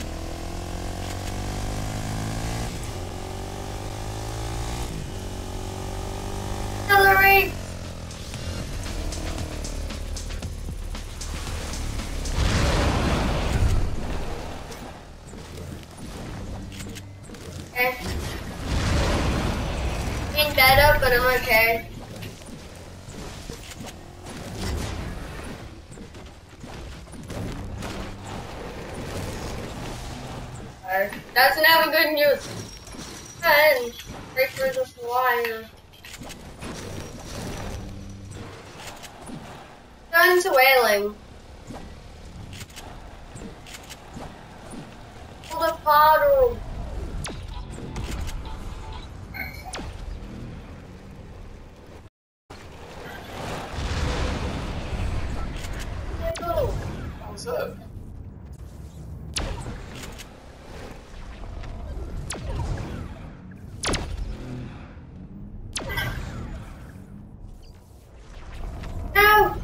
Accelerate! Okay. Being better, but I'm okay. Doesn't have a good news. And break through this wire. Turn to whaling. Pull the paddle. What's up? No!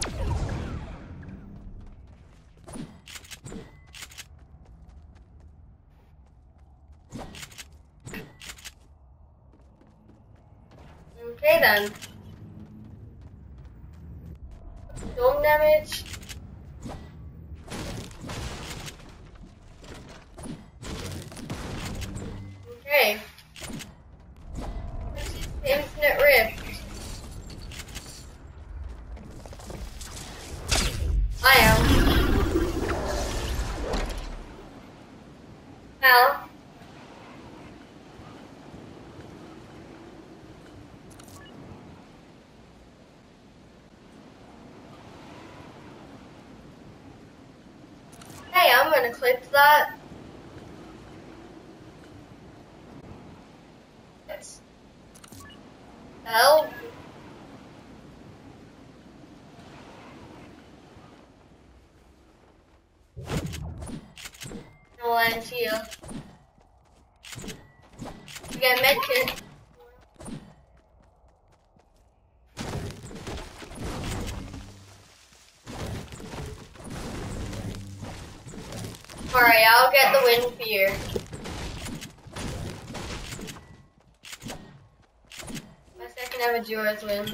Okay then. Storm damage. Okay. Infinite Rift. I am. How? Hey, I'm gonna clip that. Yes. Help. No land here. You get a medkit. Alright, I'll get the wind for you. Never duos win.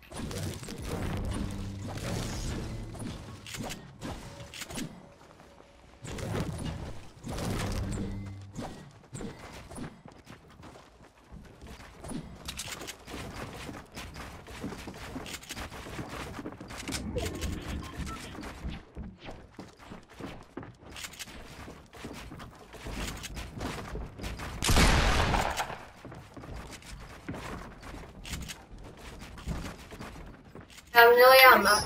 I'm really armor.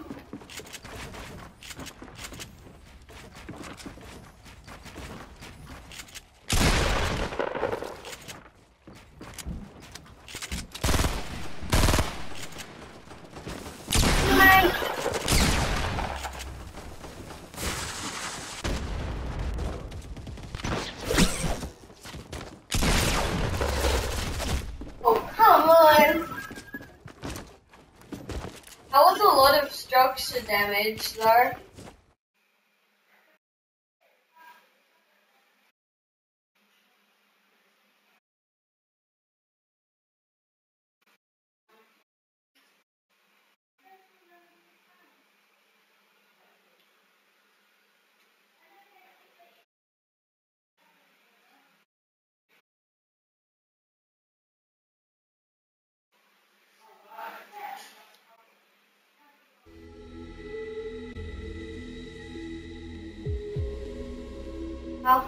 Oh, come on! That was a lot of structure damage, though. How?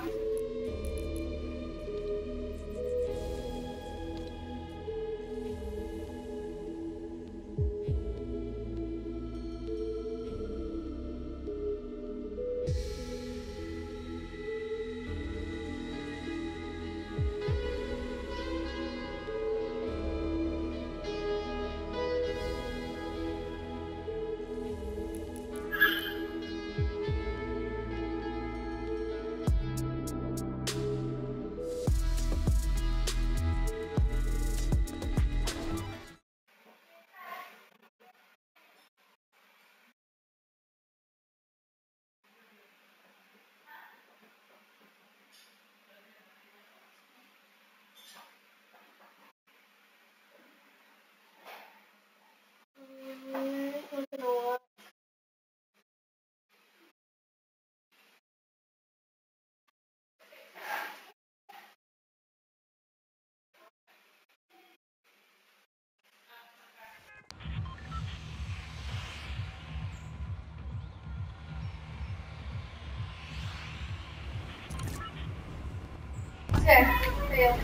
Okay, fail.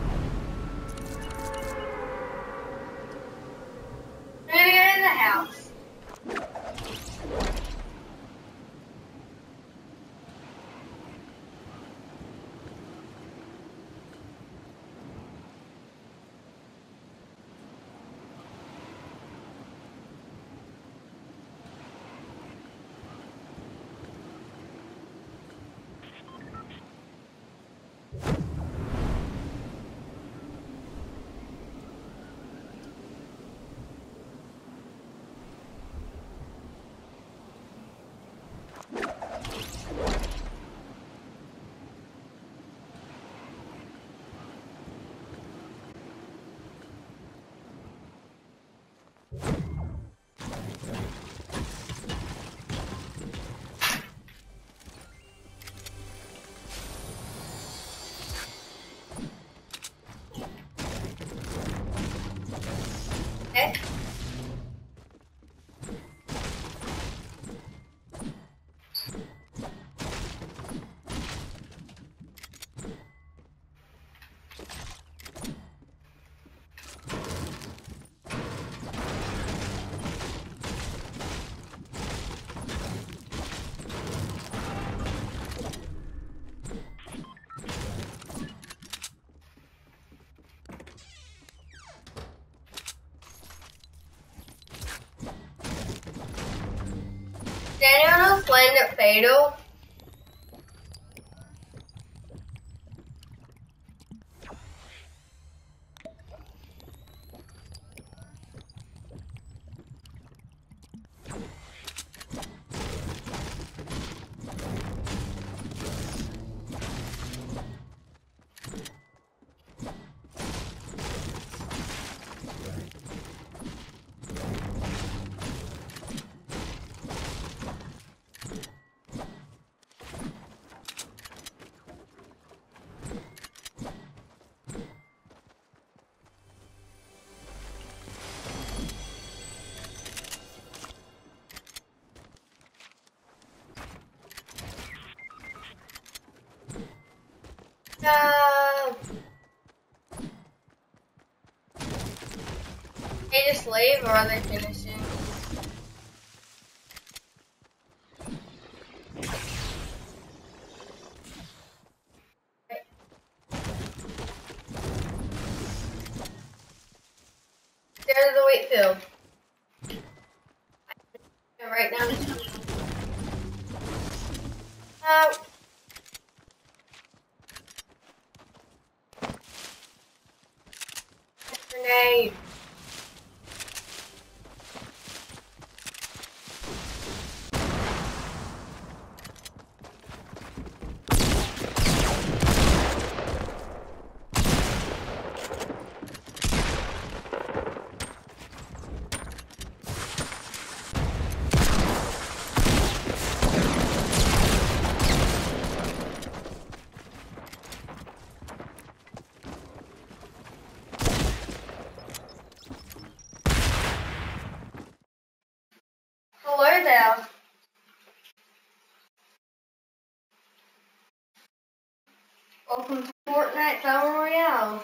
I'm gonna get in the house. Okay. Did anyone else land at Fatal? guys leave or are they finishing? Go to the wheat field. Go right down the street. Grenade. Hello there. Welcome to Fortnite Battle Royale.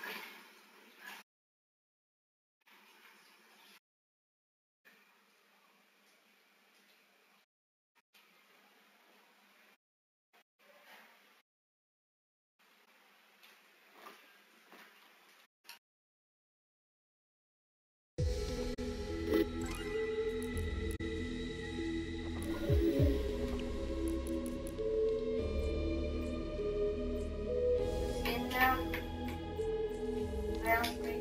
In now. Round three.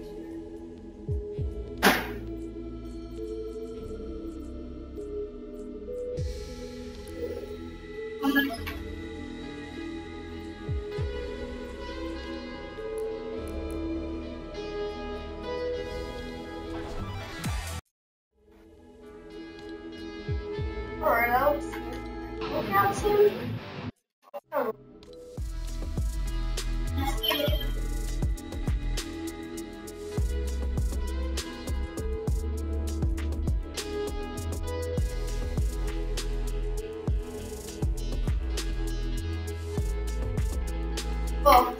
Or else, look out soon. Oh. Well,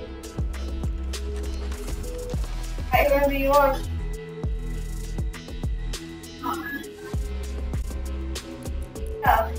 right wherever you want. Oh.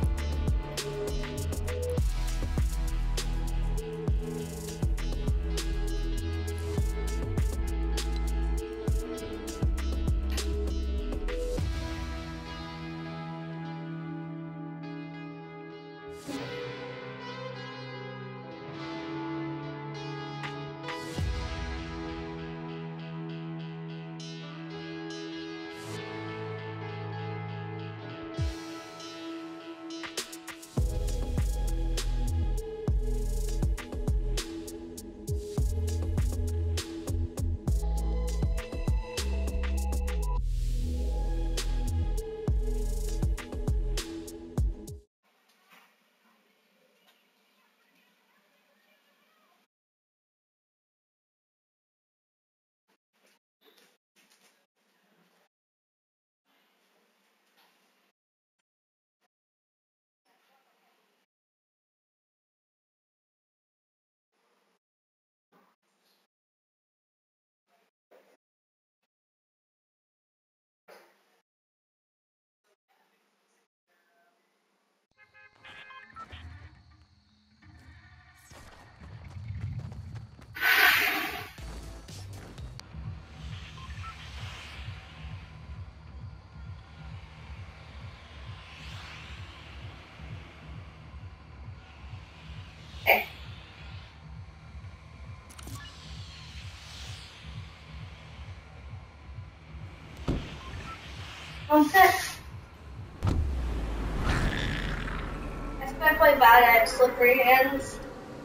Okay. I'm set. That's gonna play bad at slippery hands.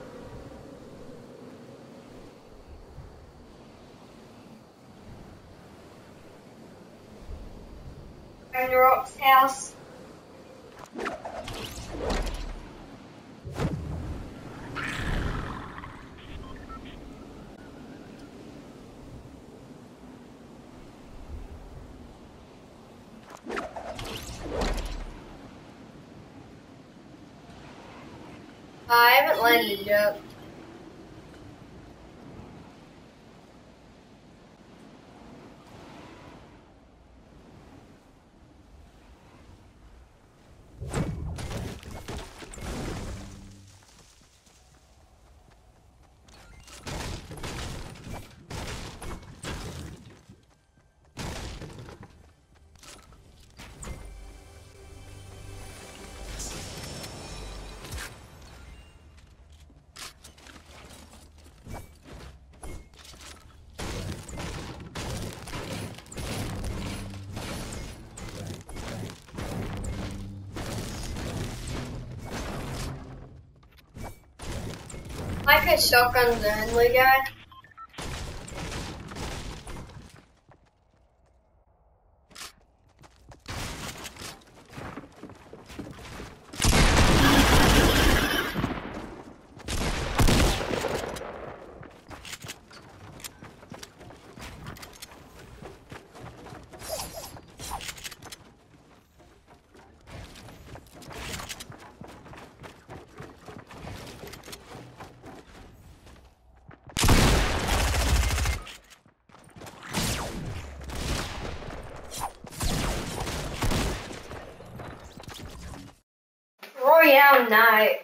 Find the Rock's house. I haven't landed yet. Like a shotguns only guy. Royale Night.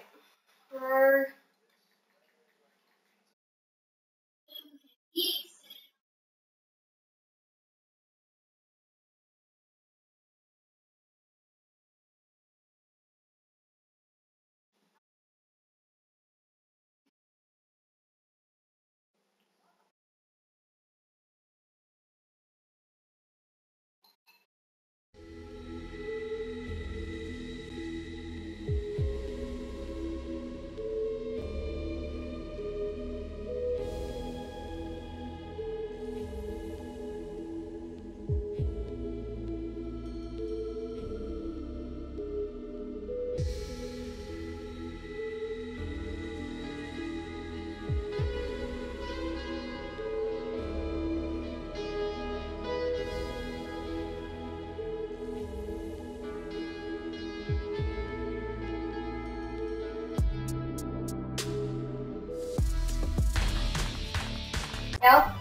Yep.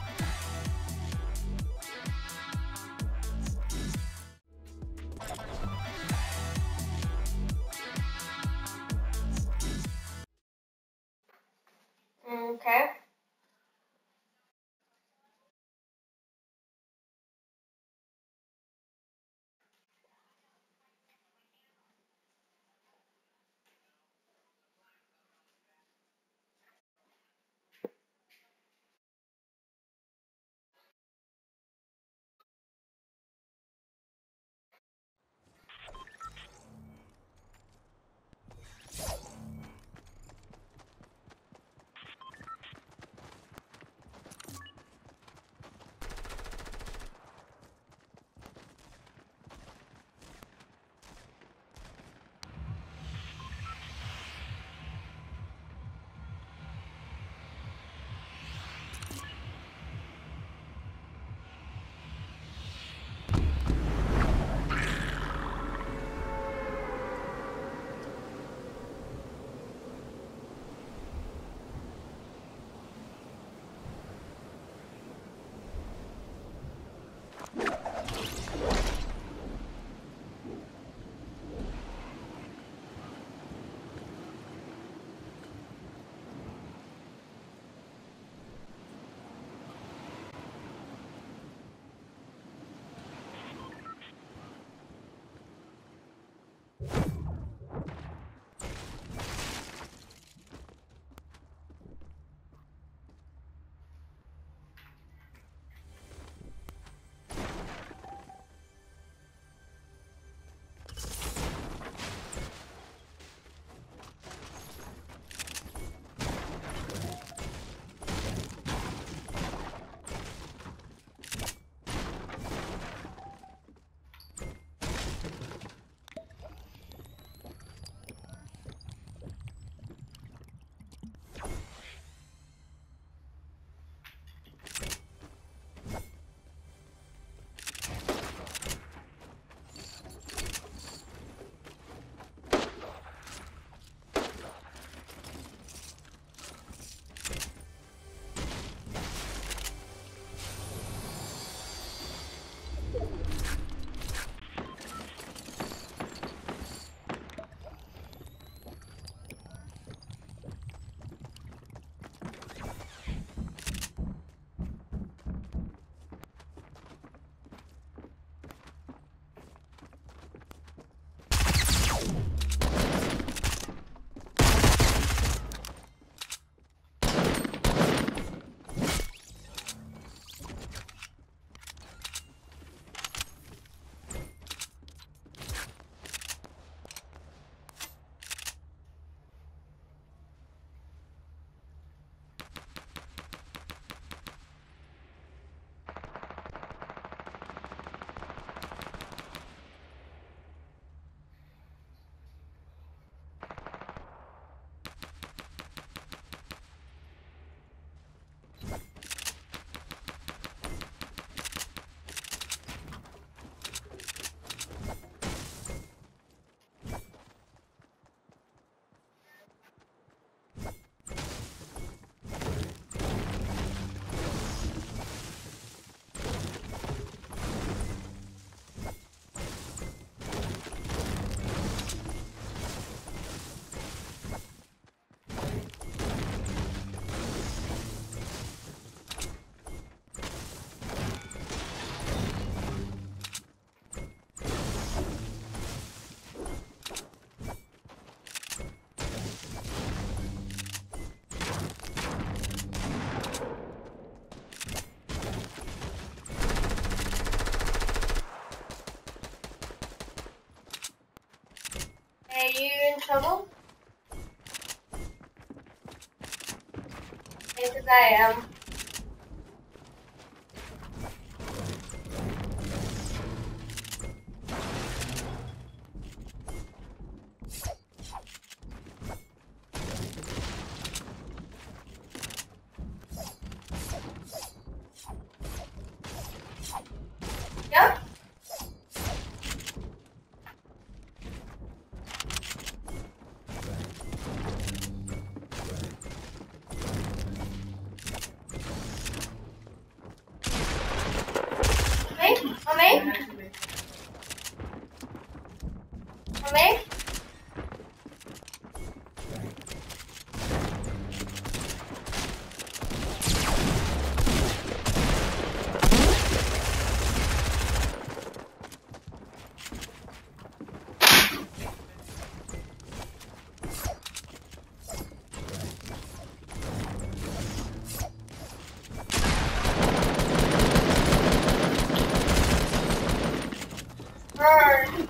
Okay. you in trouble? Because I am. Yep. Mommy? Mommy? Bird.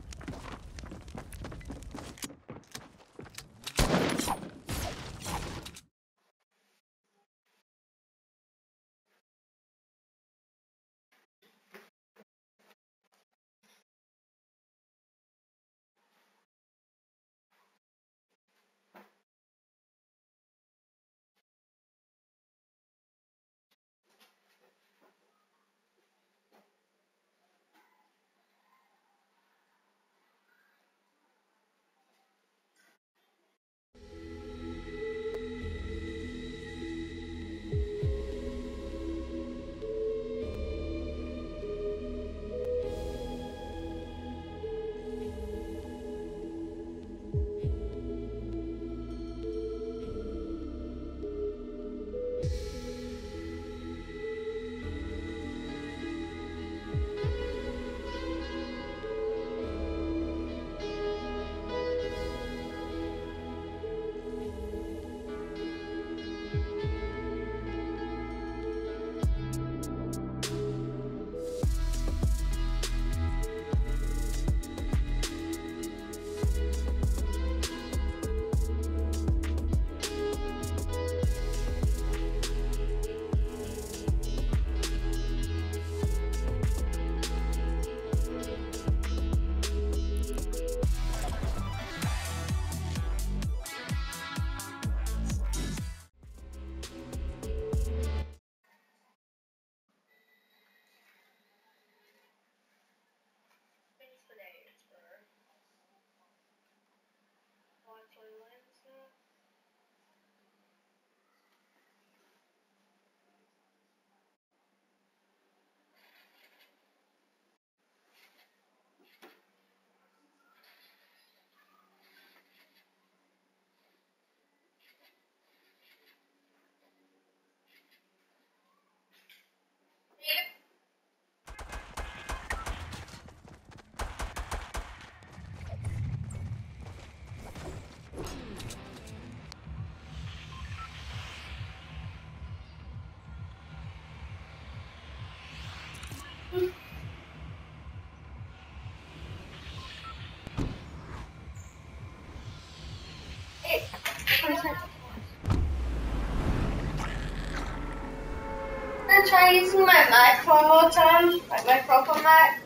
I'm gonna try using my mic one more time, like my proper mic.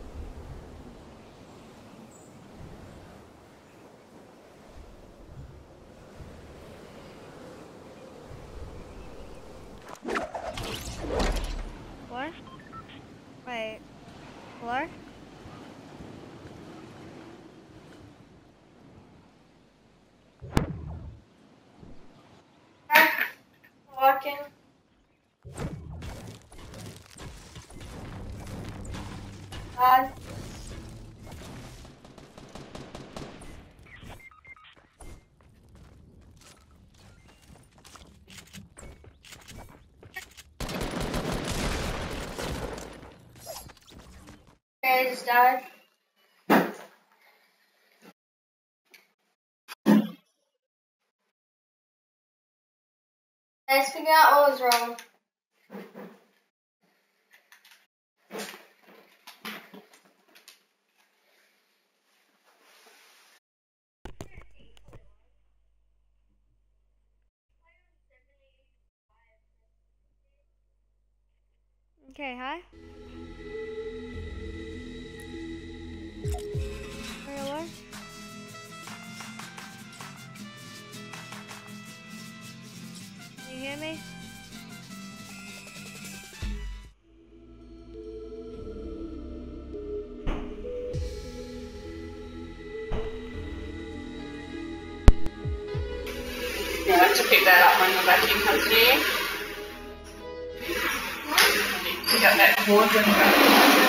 What? Wait. Hello? Walking. God. Okay, I just died. Let's figure out what was wrong. Okay, hi. Hello? Can you hear me? Yeah, I have to pick that up when the vacuum comes near. Pick up that cord when the vacuum comes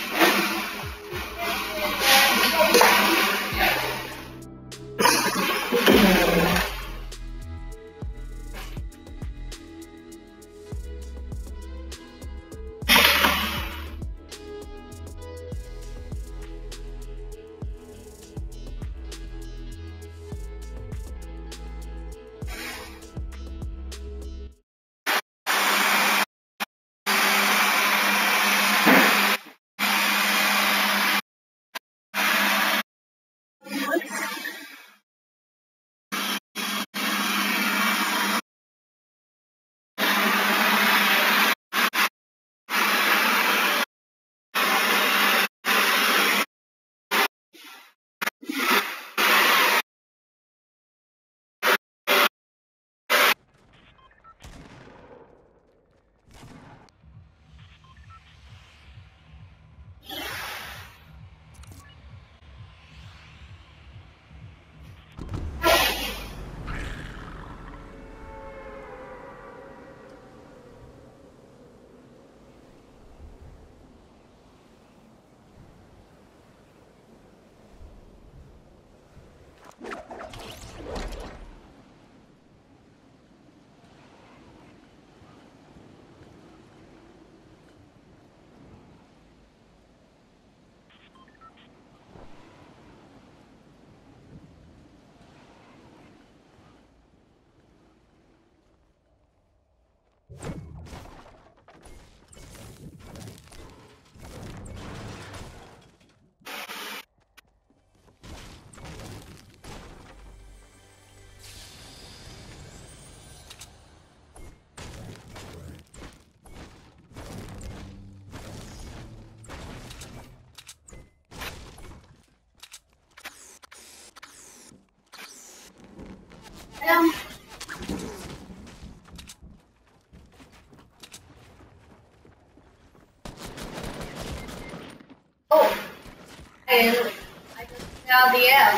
Oh, and I just found the app.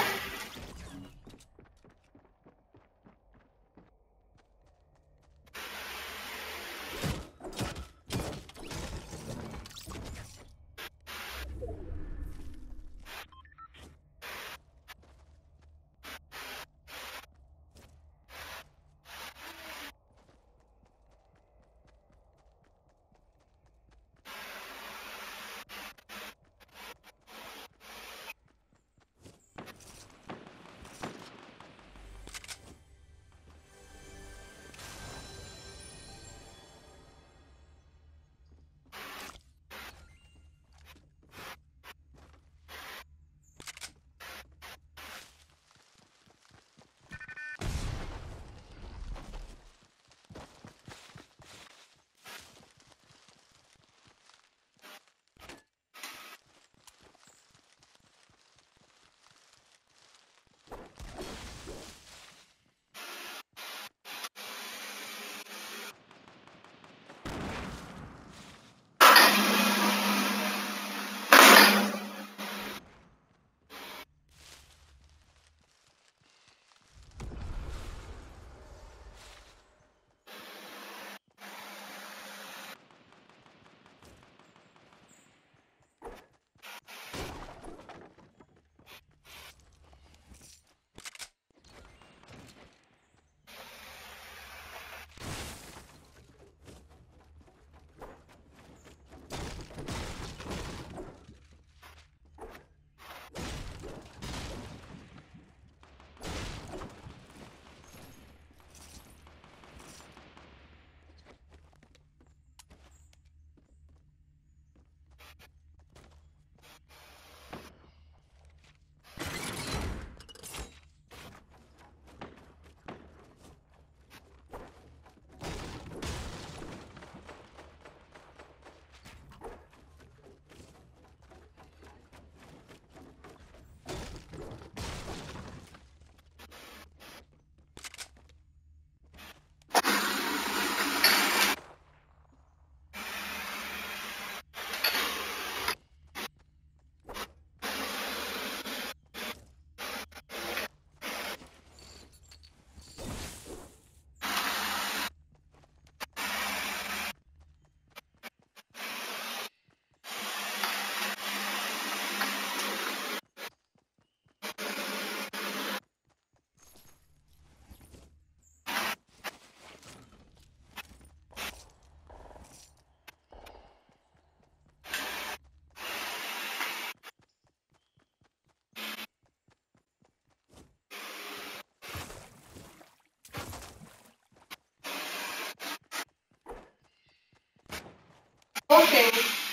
Okay.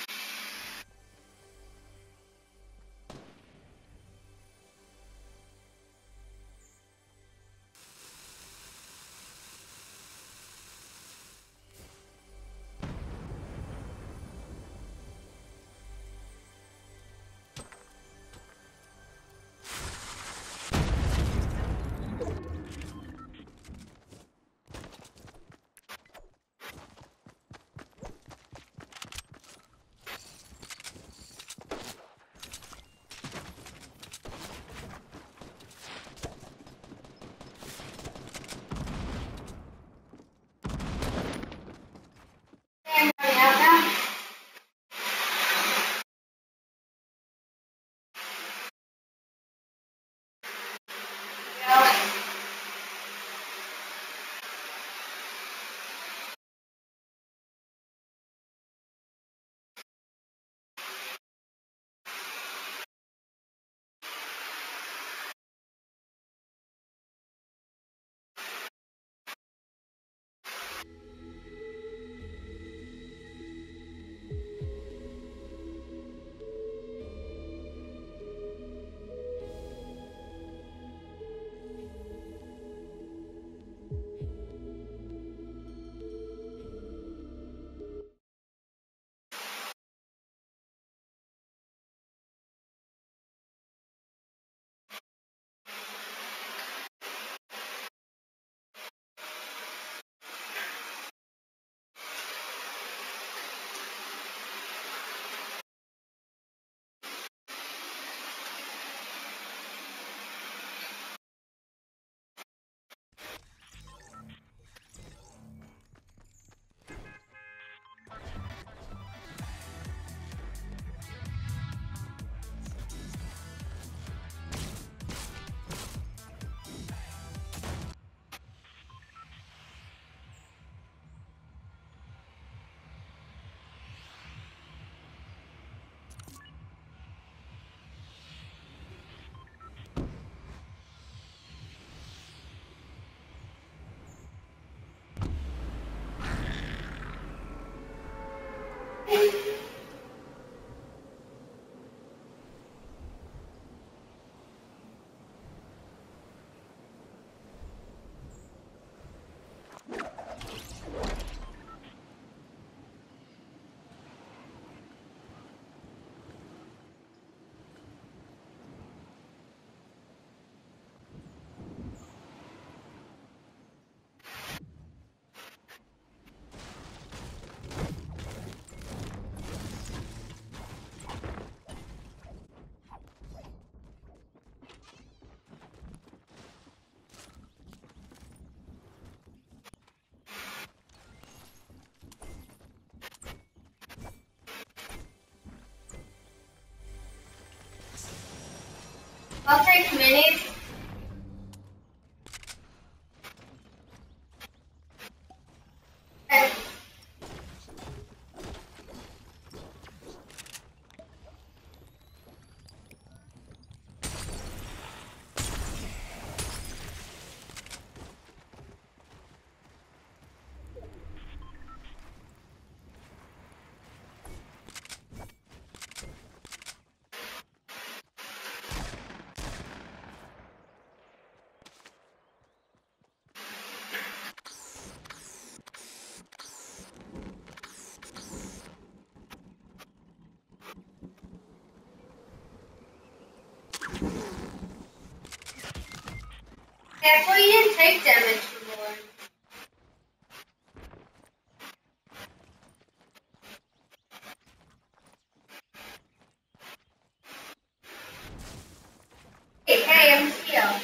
Everybody out now? Yeah. I'll take minis. Okay. Careful, you didn't take damage from the one. Hey, I'm here.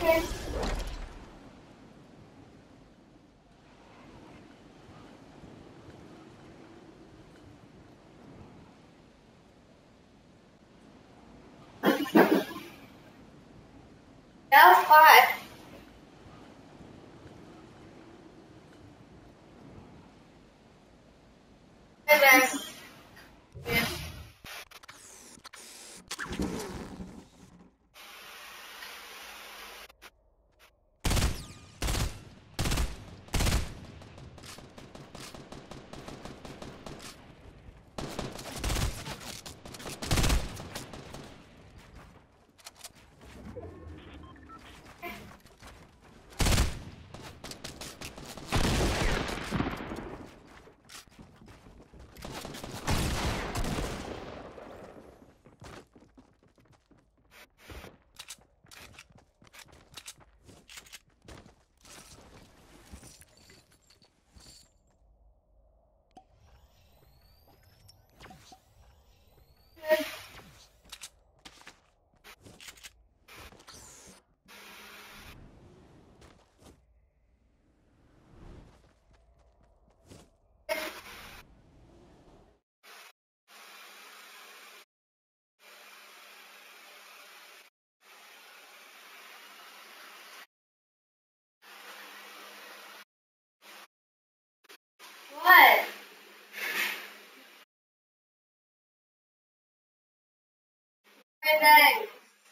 That was hot. Hey, guys. Yeah. What? Very nice.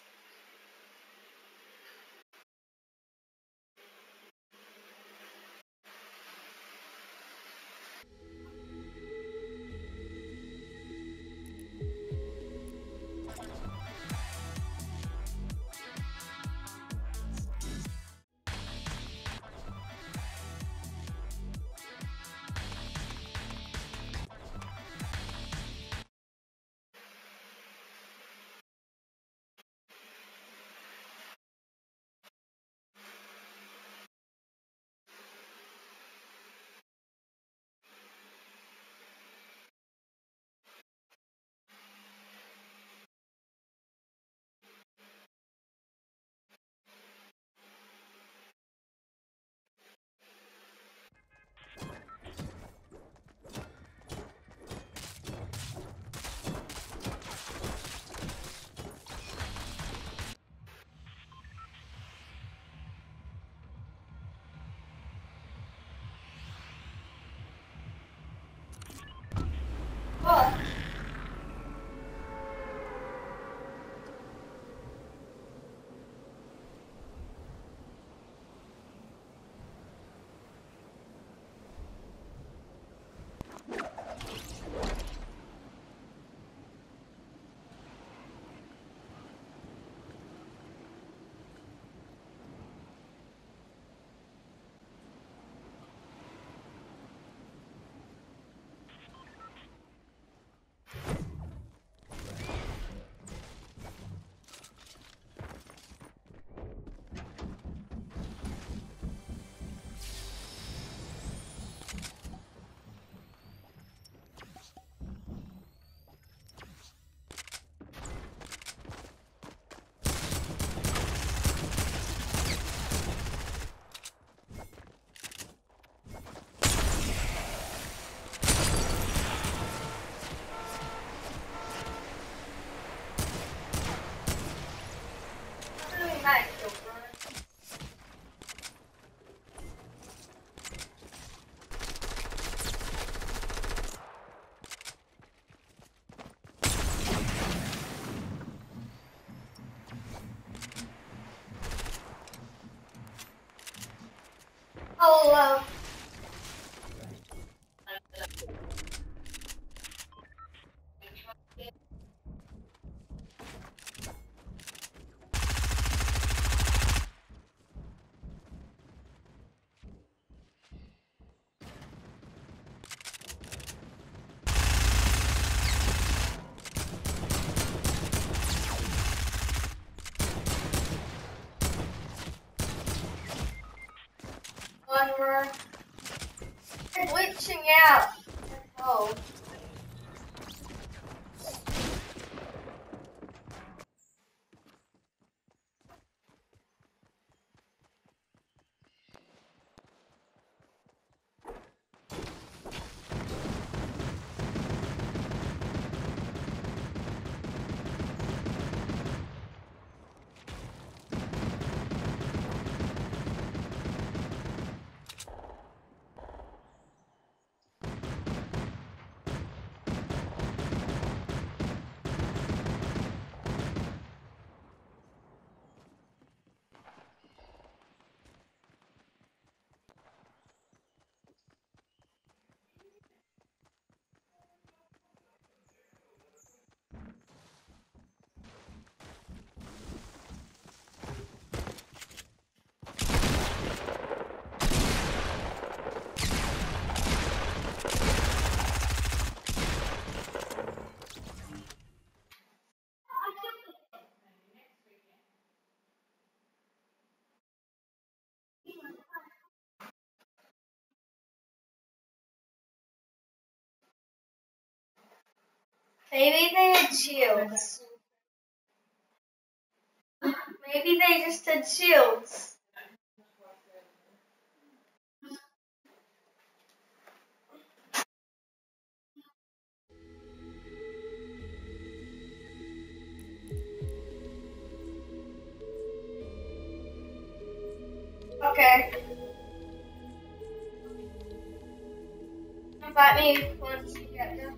What? Really nice, Joker. Hello. One more. You're glitching out. Oh. Maybe they had shields. Maybe they just had shields. Okay. Invite me once you get there.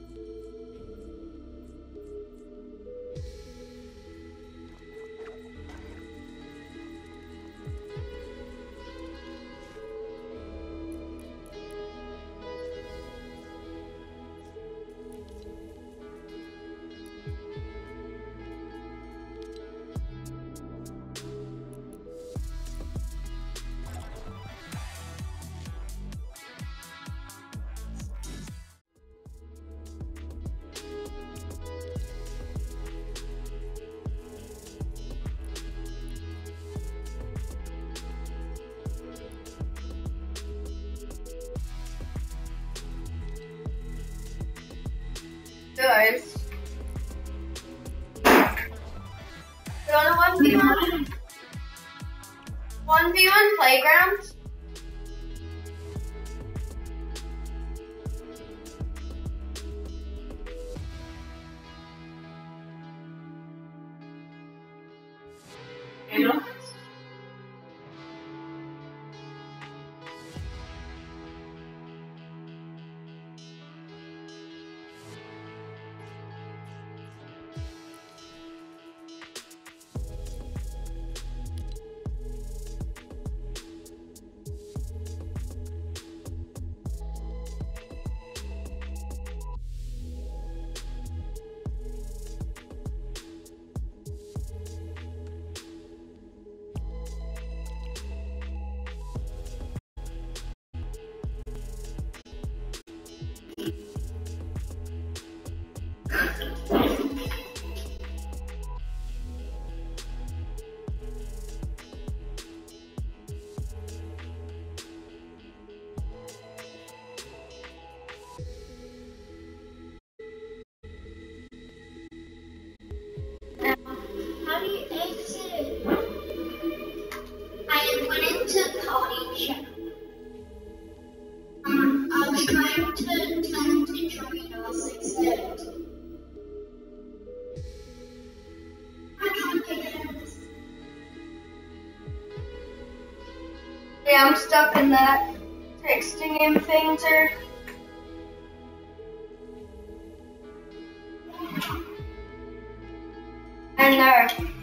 Guys. You want a 1v1? 1v1 playground? You know? How do you exit? I went into the party chat. I was trying to turn to join us instead. I can't get in. Yeah, I'm stuck in that texting him thing too. I know.